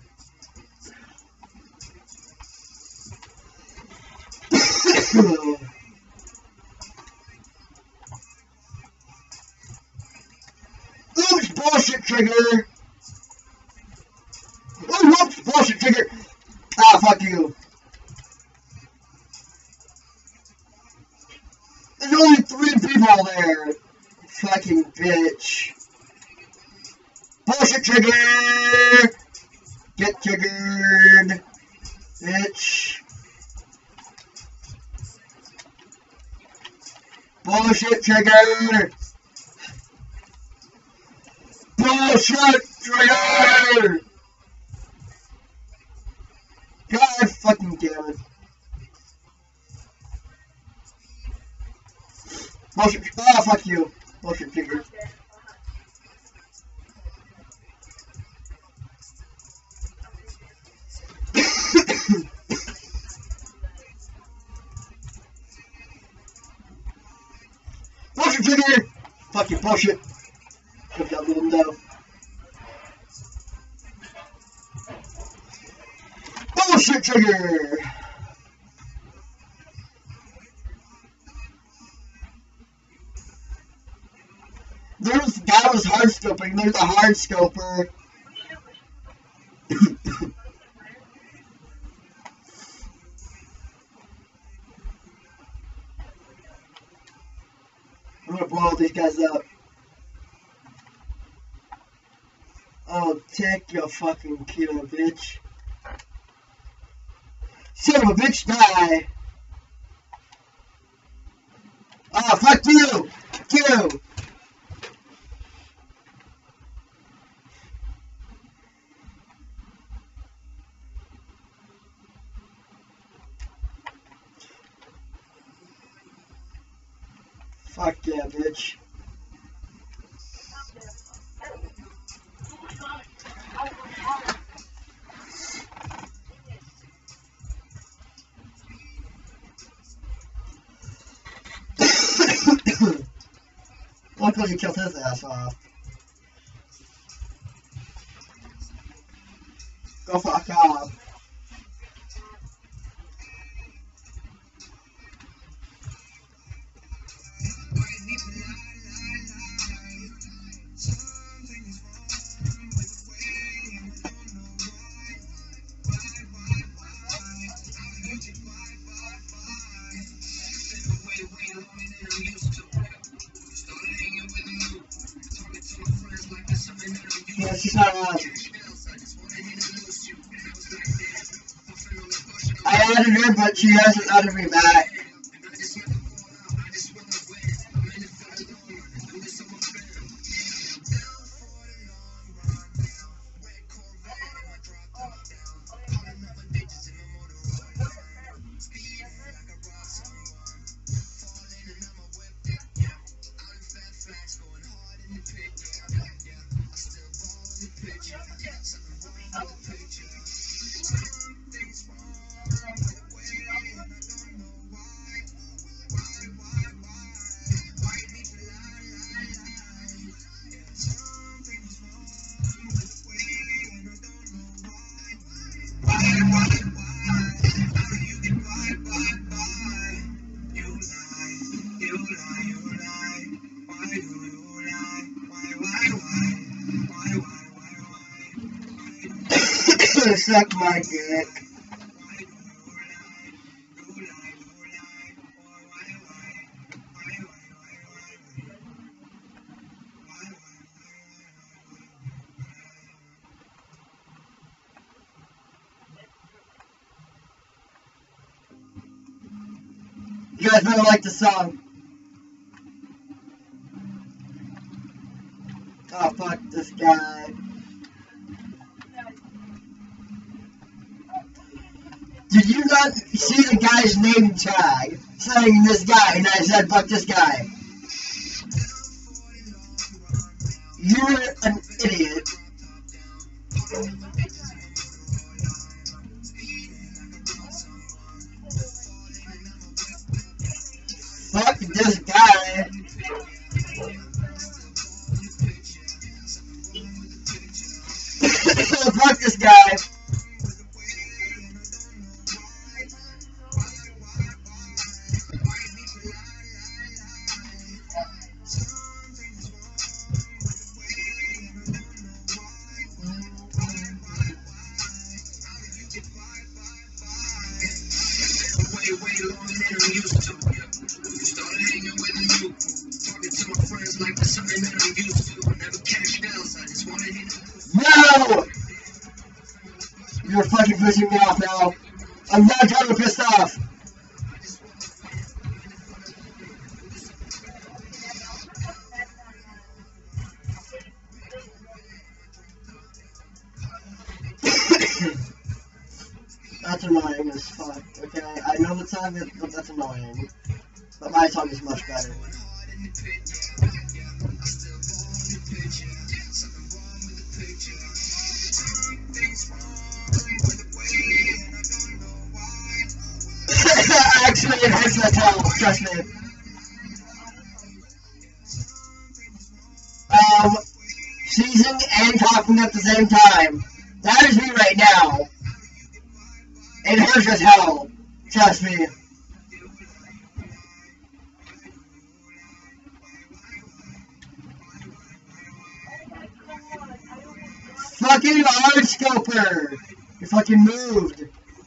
Oops, bullshit trigger! Oh, whoops, bullshit trigger! Ah, fuck you. There's only three people there. Fucking bitch. Bullshit trigger! Get triggered. Bitch. Bullshit trigger! Bullshit trigger! God fucking damn it. Bullshit, oh fuck you. Bullshit trigger. Bullshit trigger! Fuck you, bullshit. Shove that little no. Bullshit trigger! There's that was hard scoping, there's a hard scoper. I'm gonna blow all these guys up. Oh, take your fucking kill, bitch. Son of a bitch, die! Oh, fuck you! Fuck you! Fuck yeah, bitch. Luckily you killed his ass off. Go fuck off. Yeah, she's not on. I added her, but she hasn't added me back. Suck my dick. You guys better like the song. Oh fuck this guy. Did you not see the guy's name tag saying this guy, and I said, fuck this guy? You're an idiot. Fuck this guy. Fuck this guy. Way, way longer than I'm used to. Started hanging pissing me off now. I'm not totally pissed off. That's annoying as fuck, okay? I know the song, but that's annoying. But my song is much better. Actually, it hurts my tell, trust me. Um, sneezing and talking at the same time. That is me right now. It hurts as hell. Trust me. Fucking hard scoper! You fucking moved.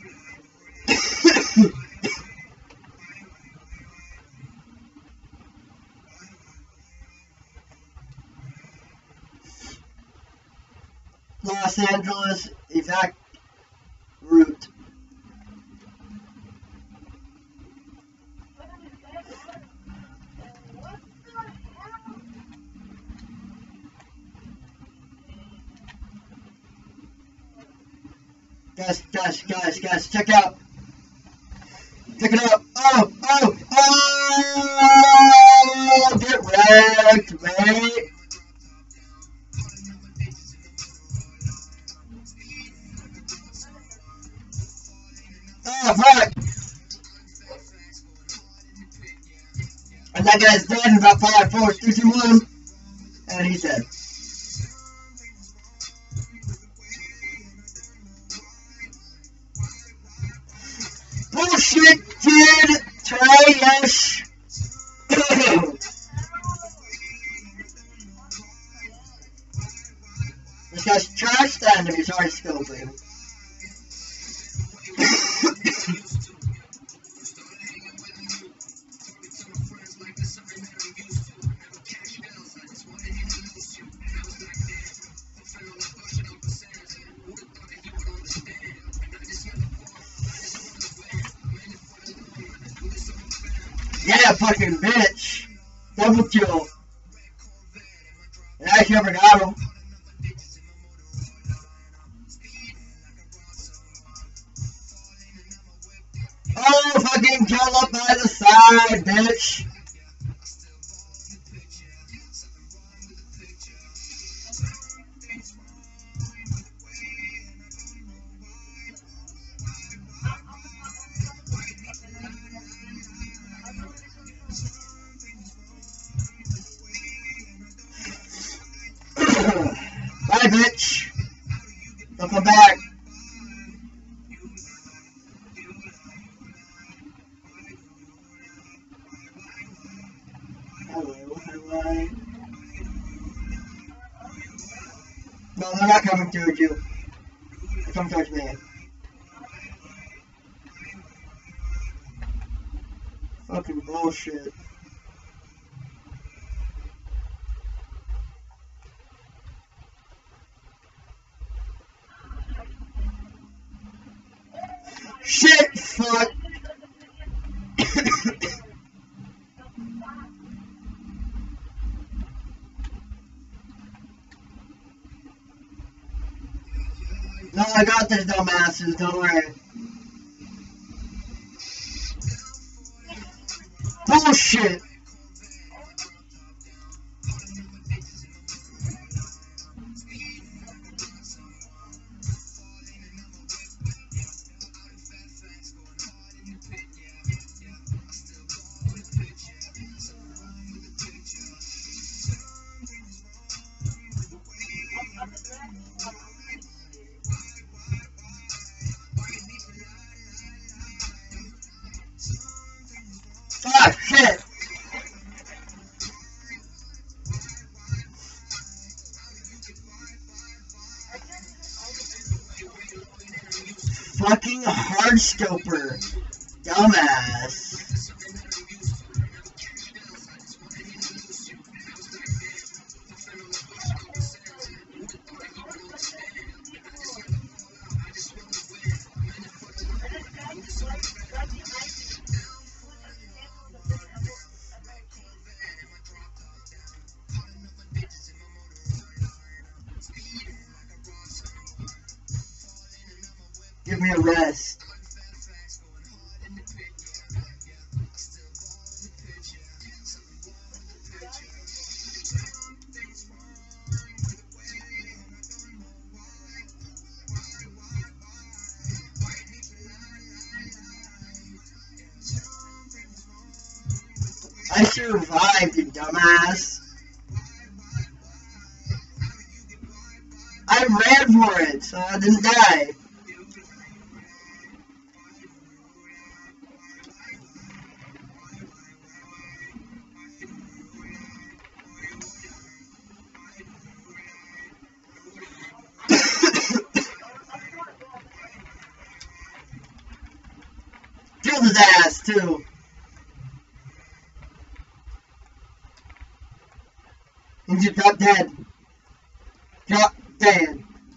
Los Angeles evac route. Guys, guys, guys, guys, check out. Check it out. Oh, oh, oh! Get wrecked, mate. Oh, fuck! And that guy's dead in about five, four, three, two, one. And he's dead. Bullshit, dude! Trash! This guy's trash standing, he's hard scoping. Yeah, fucking bitch. Double kill. And I actually never got him. Oh, fucking kill up by the side, bitch. Bye, bitch. Don't come back. Hello, hello. No, they're not coming towards you. They're coming towards me. Fucking bullshit. Shit, fuck. No, I got this, dumbasses, don't worry. Bullshit. Fuck, shit. Fucking hard scoper. Dumbass. me a rest. I survived, you dumbass. I ran for it, so I didn't die. Killed his ass, too. And you drop dead. Drop dead.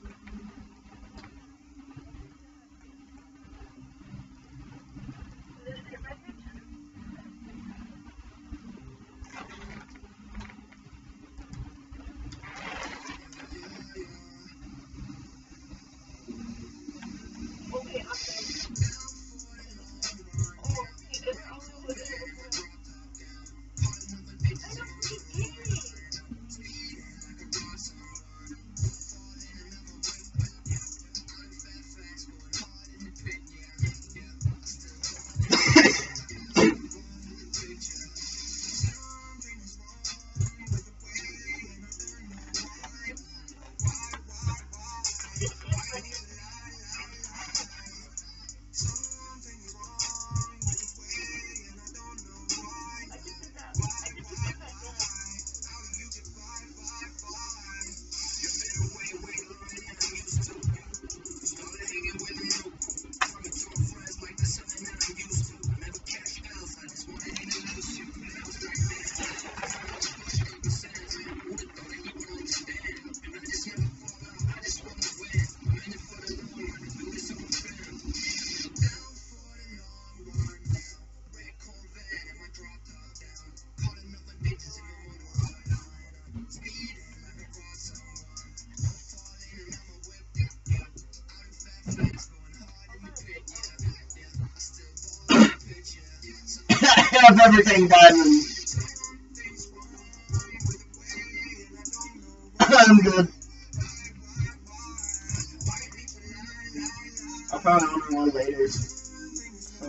I have everything done. I'm good. I'll probably order one later. So.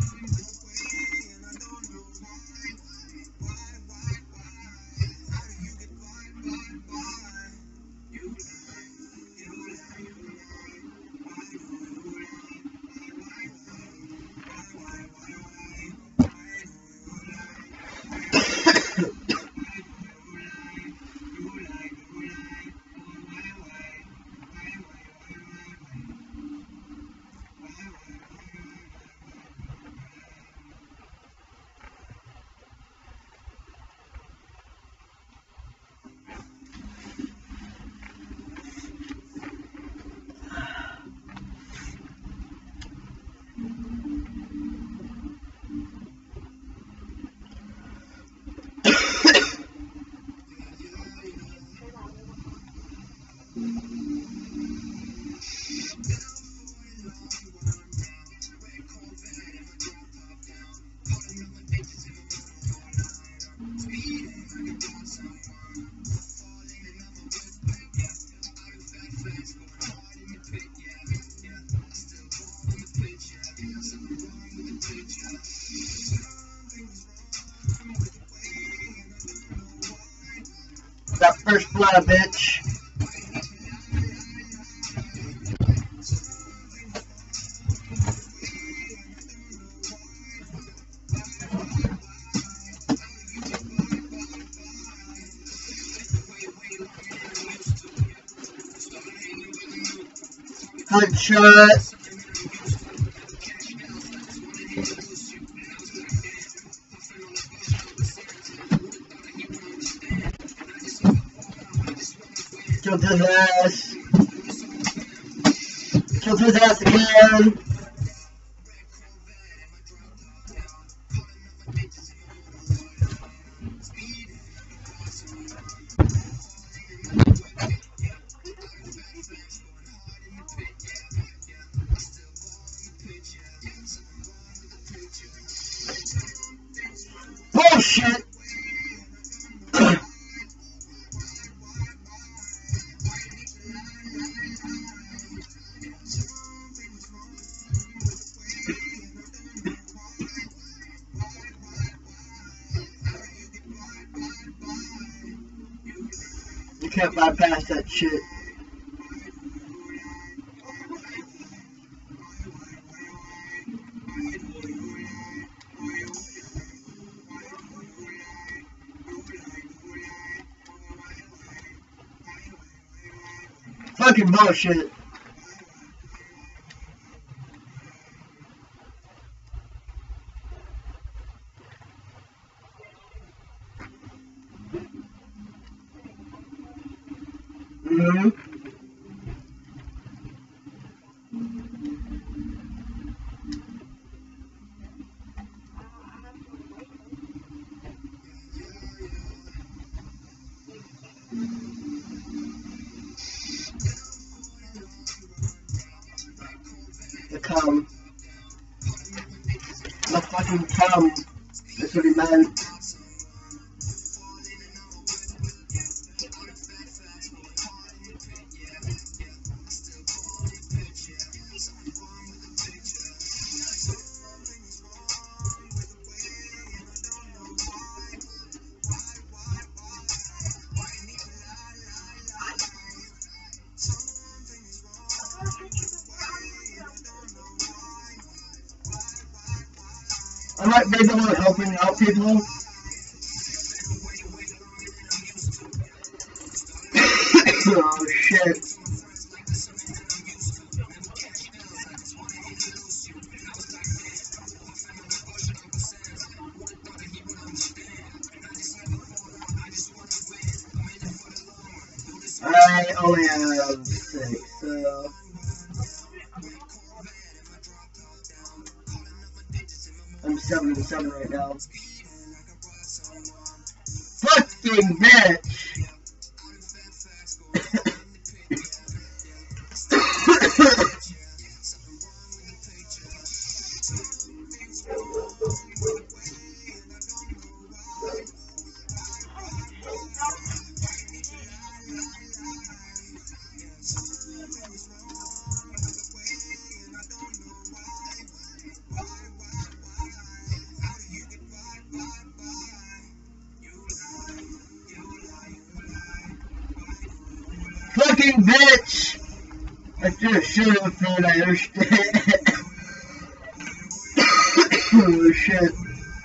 That first blood, bitch. Good shot. Killed his ass. Killed his ass again. shit. You can't bypass that shit. Fucking bullshit. Mm-hmm. The cum. The fucking cum. That's what he meant. I might be the one helping out people. Oh shit. I only have six, so... I'm seven and seven right now. Fucking bitch! Fucking bitch! I just should have thought I understand. Oh shit.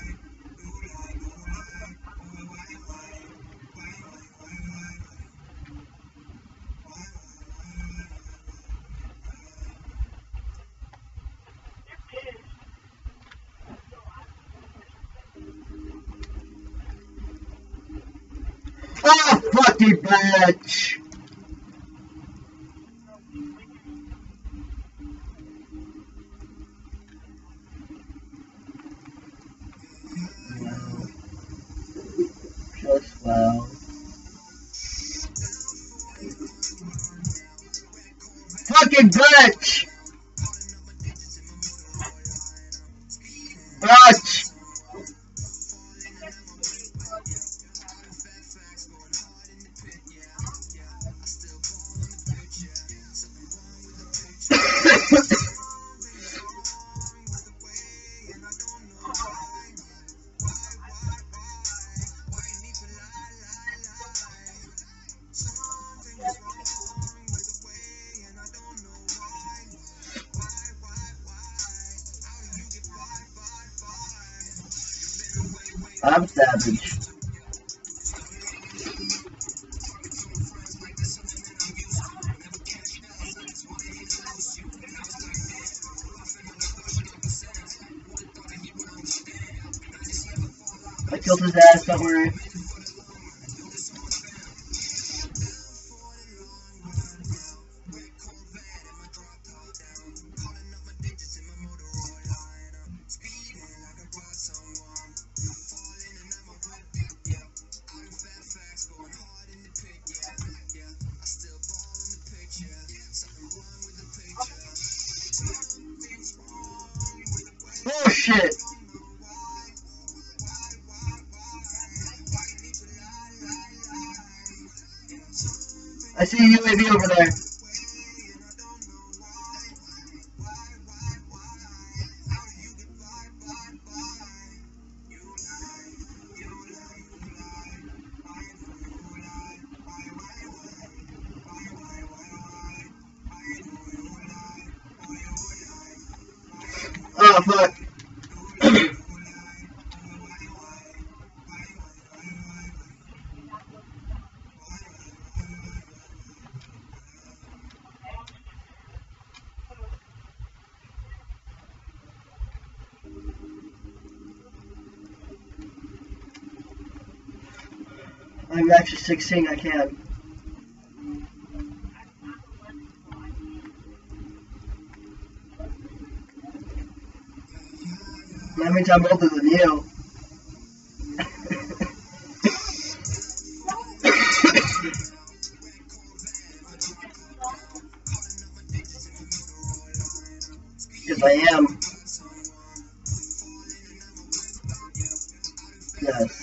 Oh, fucking bitch! Just well. Fucking bitch! Bitch! I'm savage. I killed his ass, don't worry. Bullshit! I see a U A V over there. Oh, fuck. I'm actually sixteen, I can. That means I'm older than you. Yes, I am. Yes.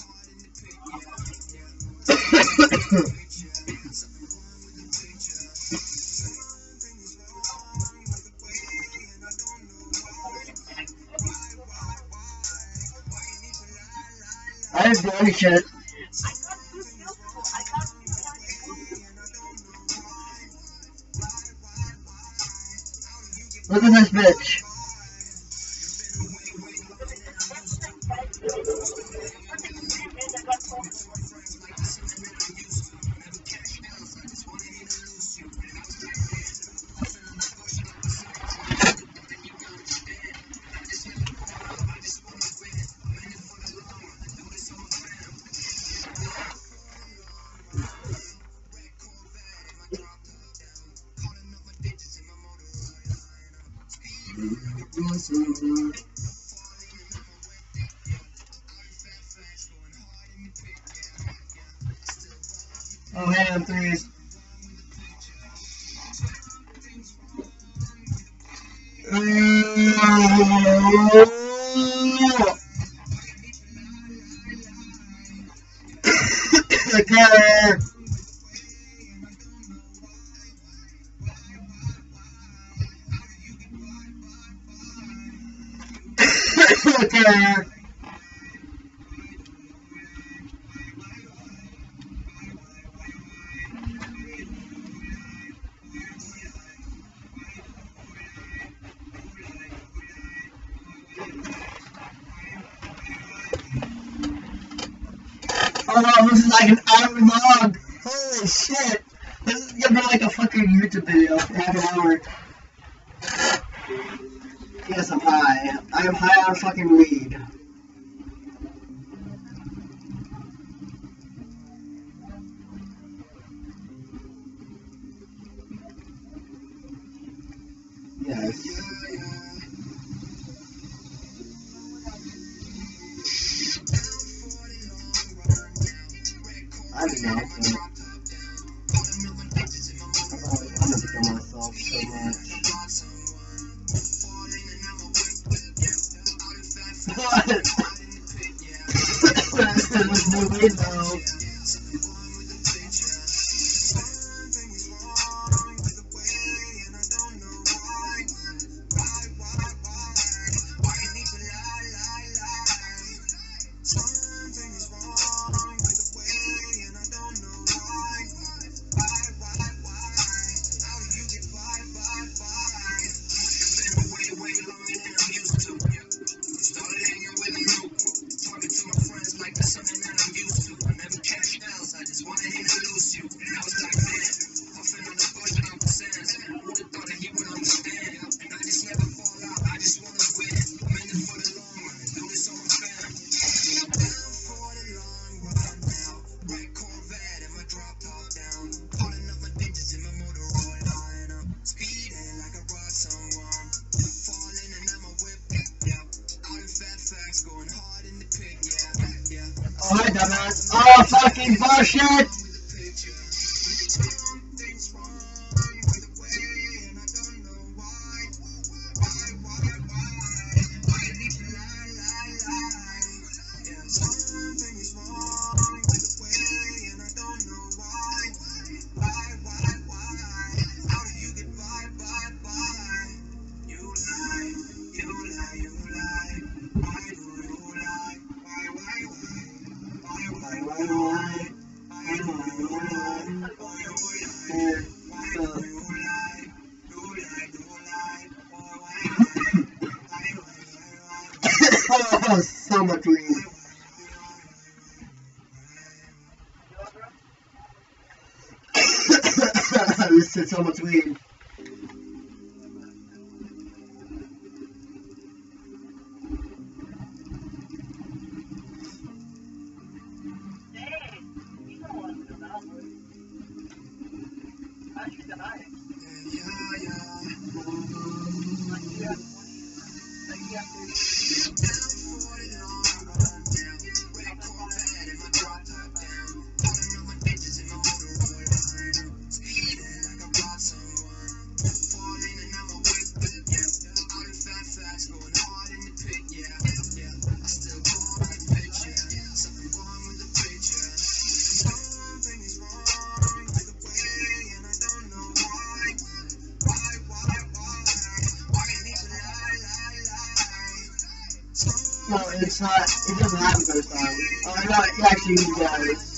I didn't do any shit. Look at this bitch. Oh, hey, I'm threes. Okay. Okay. Oh wow, this is like an hour long. Holy shit. This is gonna be like a fucking YouTube video for half an hour. Yes, I'm high. I am high on fucking weed. Yes. I don't know. I'm gonna kill myself so much. What? There's no way though. Oh, hi, dumbass. Oh, fucking bullshit! Why? Oh, so much weed. This is so much weed. No, it's not, it doesn't have a ghost on. Oh, no, it actually does.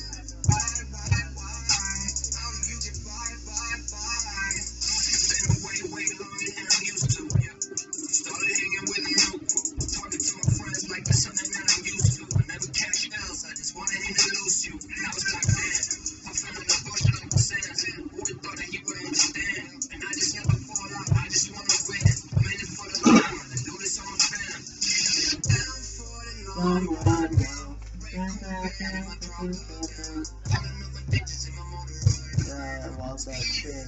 Run, run, go. Yeah, I love that shit.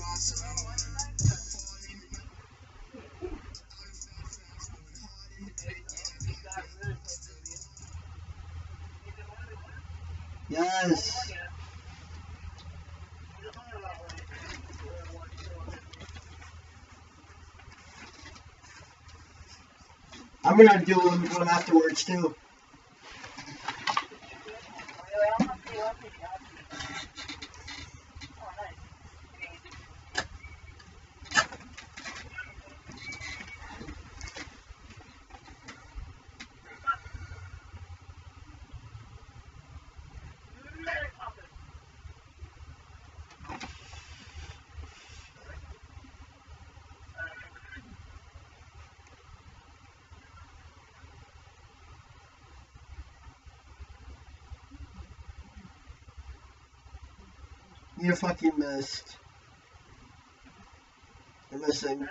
Yes. I'm gonna do one, one afterwards too. You fucking missed. You're missing.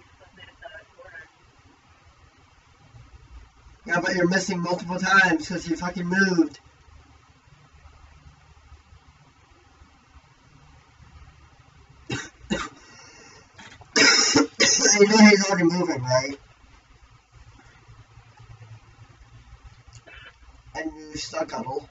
Yeah, but you're missing multiple times because you fucking moved. You know he's already moving, right? And you stuck huddle.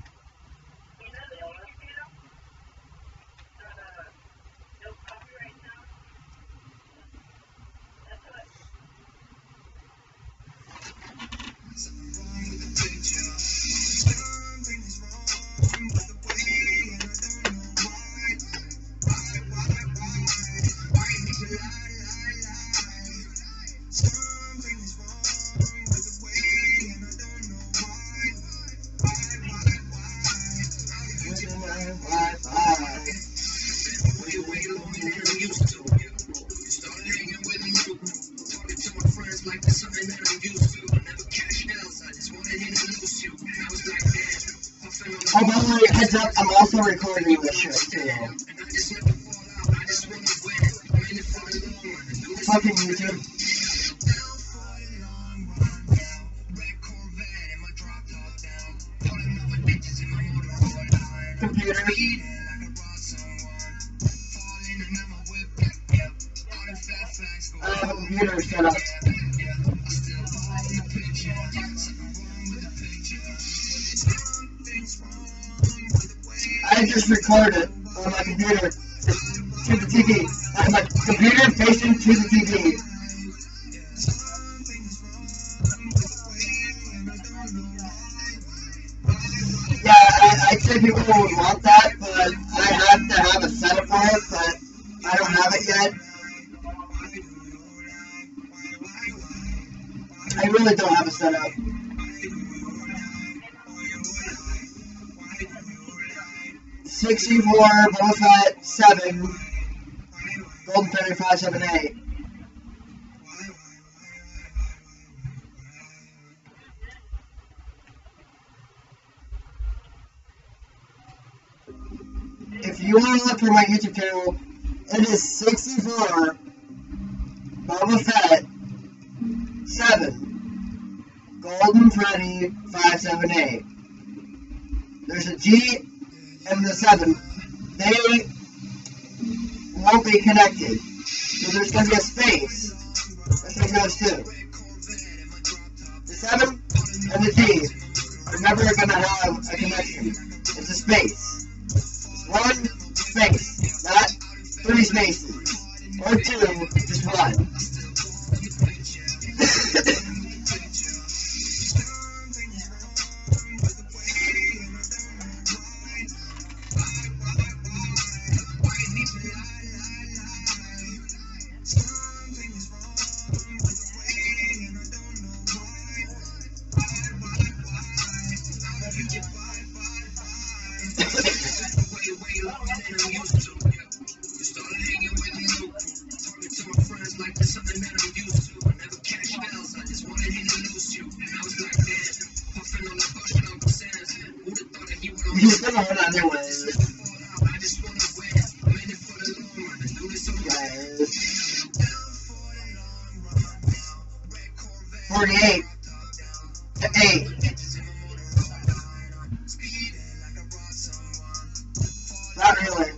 Oh, by the way, heads up, I'm also recording this shit too. Fucking YouTube. Computer. I have a computer set up. I just recorded on my computer to the T V. I have my computer facing to the T V. Yeah, I, I'd say people would want that, but I have to have a setup for it, but I don't have it yet. I really don't have a setup. sixty-four, Bullfat, seven, Golden Fairy, five seven eight. you want to look for my YouTube channel, it is sixty-four Boba Fett seven Golden Freddy five seven eight. There's a G and the seven. They won't be connected. So there's going to be a space. That's what it goes to. The seven and the G are never going to have a connection. It's a space. It's one space, not three spaces. Or two, just one. He's gonna win anyways. Guys. forty-eight to eight. Not really.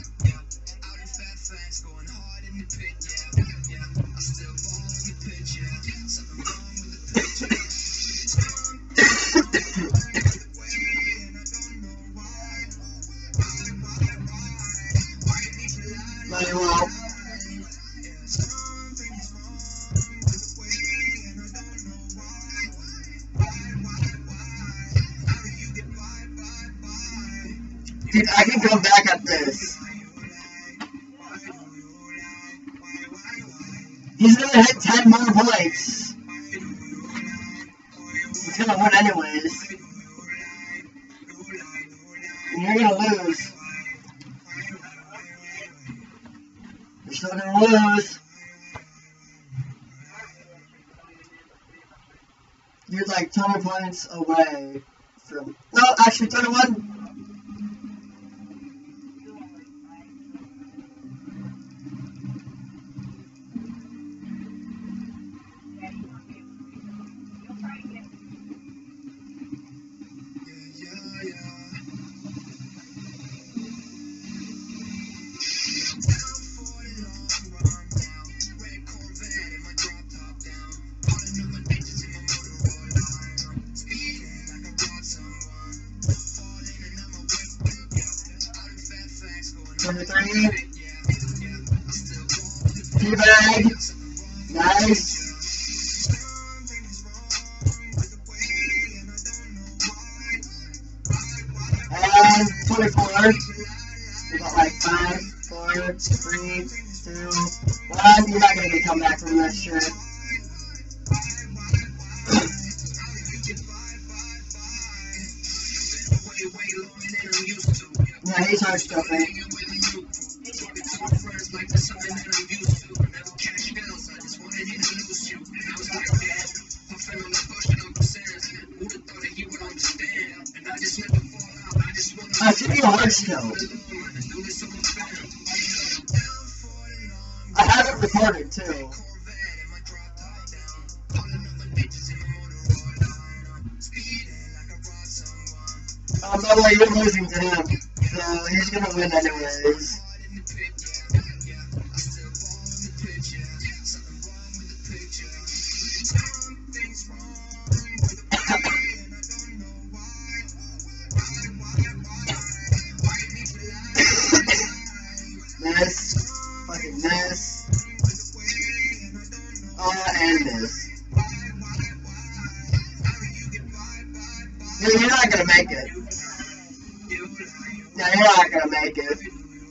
Very well. Dude, I can come back at this. He's gonna hit ten more points. He's gonna win anyways. And you're gonna lose. You're still gonna lose. You're like twenty points away from... No, actually twenty-one. Number three. Teabag. Nice. And twenty-four. We got like five, four, three, two, one. You're not gonna get come back from that shit. Yeah, he's hard stuffing. I should be hard still. I have it recorded too. Um, by the way, you're losing to him, so he's gonna win anyways. This, fucking this, uh, and this. Dude, you're not gonna make it. Yeah, you're not gonna make it.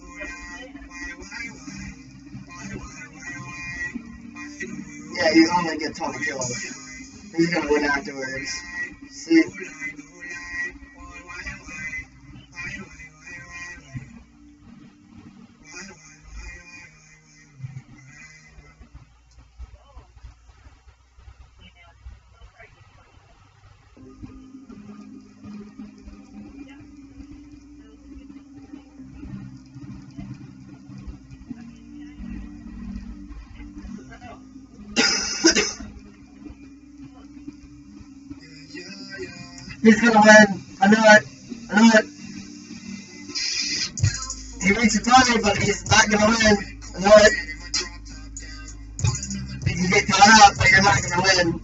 Yeah, you only get twenty kills. He's gonna win afterwards. See? He's gonna win. I know it. I know it. He reached the target, but he's not gonna win. I know it. You can get caught up, but you're not gonna win.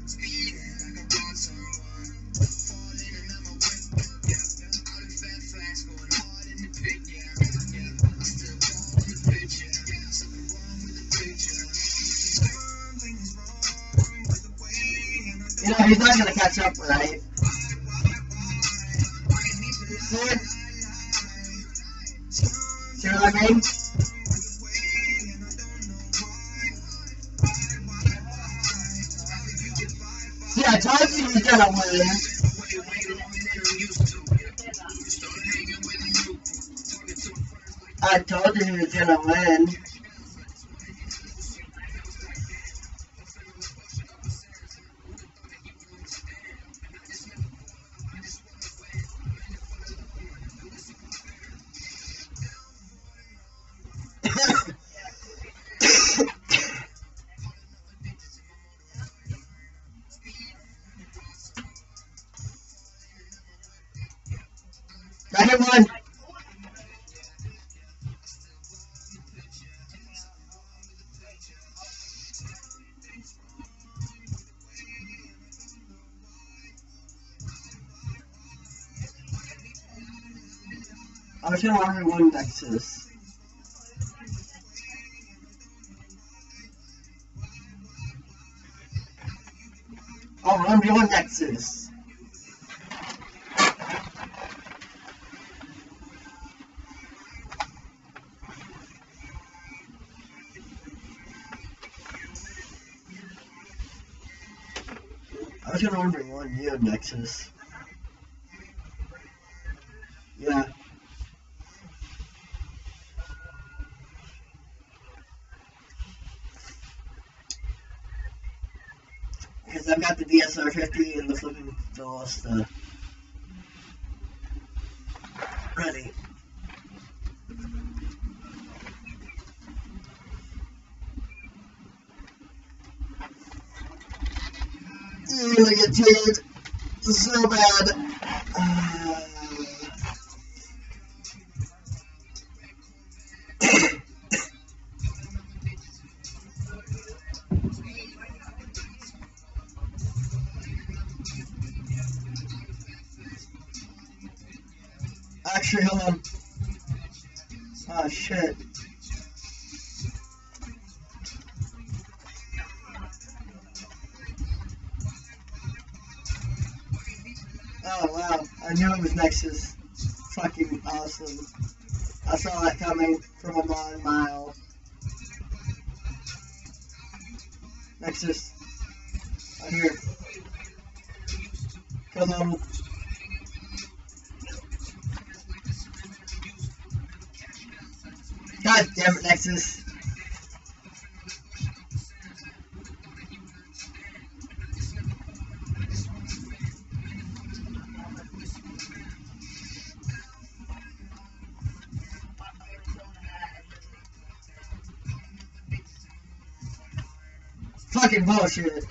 You know, he's not gonna catch up, right? See it? See what I mean? See, I told you he was gonna win. I told you he was gonna win. I hit one. I was gonna want to one Nexus. I'll run one Nexus. I was gonna order one Neo Nexus. Yeah. Because I've got the D S R fifty and the flipping Velosta ready. I'm gonna get cheated so bad. Uh, Actually, hold on. Oh shit. Oh wow, I knew it was Nexus. Fucking awesome. I saw that coming from a long mile. Nexus. I'm here. Come on. God damn it, Nexus. Fucking bullshit.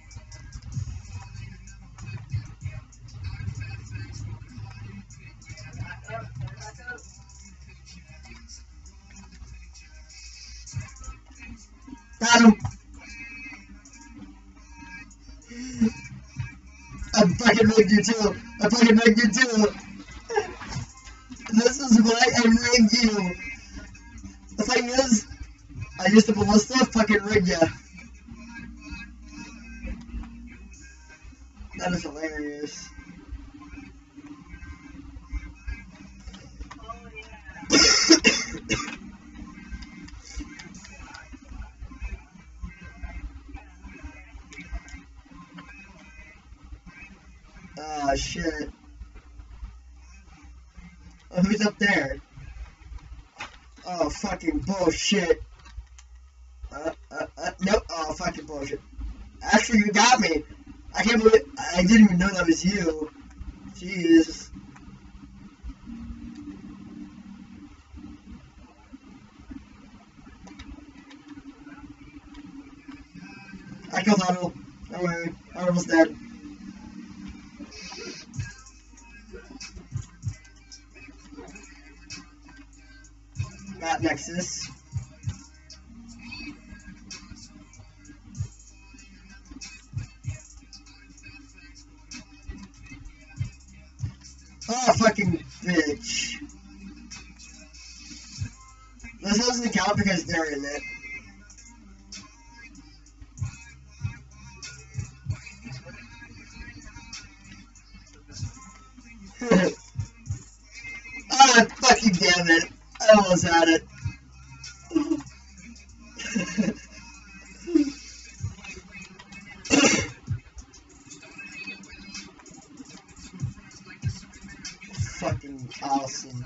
Got him. I fucking rigged you too. I fucking rigged you too. This is why I rigged you. The thing is, I used to Ballista, fucking rigged ya. That is hilarious. Ah, shit. Oh, who's up there? Oh, fucking bullshit. Uh, uh, uh, nope. Oh, fucking bullshit. Actually, you got me. I can't believe, I didn't even know that was you. Jeez. I killed Huddle. Don't worry. Huddle's dead. Not Nexus. Oh, fucking bitch. This doesn't count because they're in it. Oh, fucking damn it. I almost had it. Fucking awesome.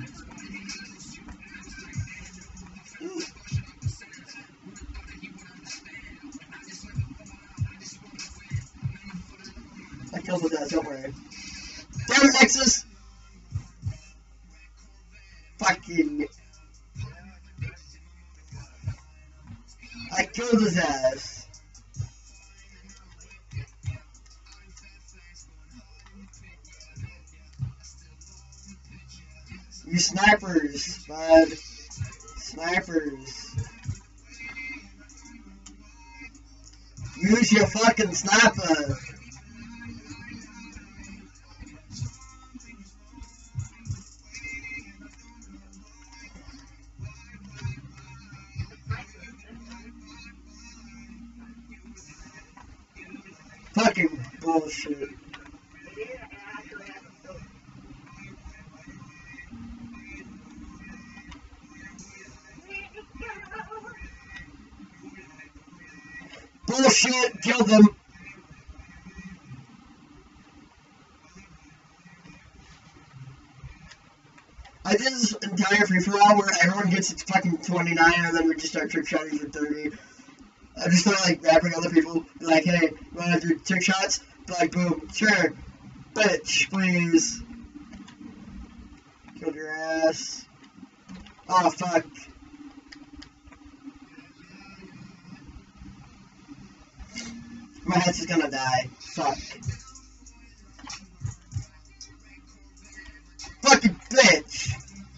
I killed with that, don't worry. Damn it, Nexus! Fucking... I killed his ass. You snipers, bud. Snipers. Use your fucking sniper. Fucking bullshit. Bullshit, kill them. I did this entire free for all where everyone gets its fucking twenty-nine and then we just start trick shotting for thirty. I just start like rapping other people, be like, hey, you wanna do trick shots? Be like, boom, sure. Bitch, please. Killed your ass. Oh, fuck. My head's just gonna die. Fuck. Fucking bitch!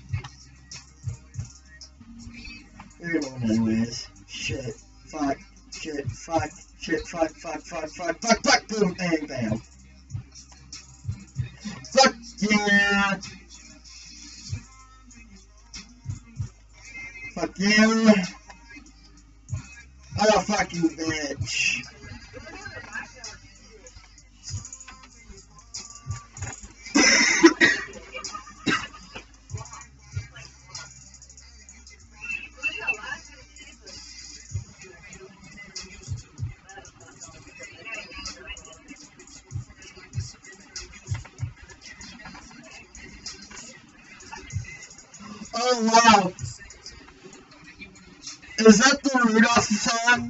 You're gonna win anyways. Shit. Fuck. Shit. Fuck. Shit. Fuck. Fuck. Fuck. Fuck. Fuck. Fuck. Boom. Bang. Bam. Fuck yeah! Fuck yeah! Oh, fucking bitch. Oh wow! Is that the Rudolph song?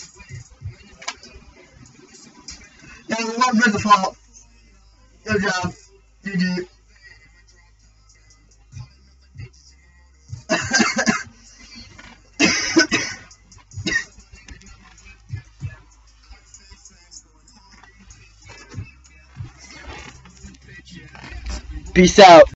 Yeah, the one by default. Good job. G G. Peace out.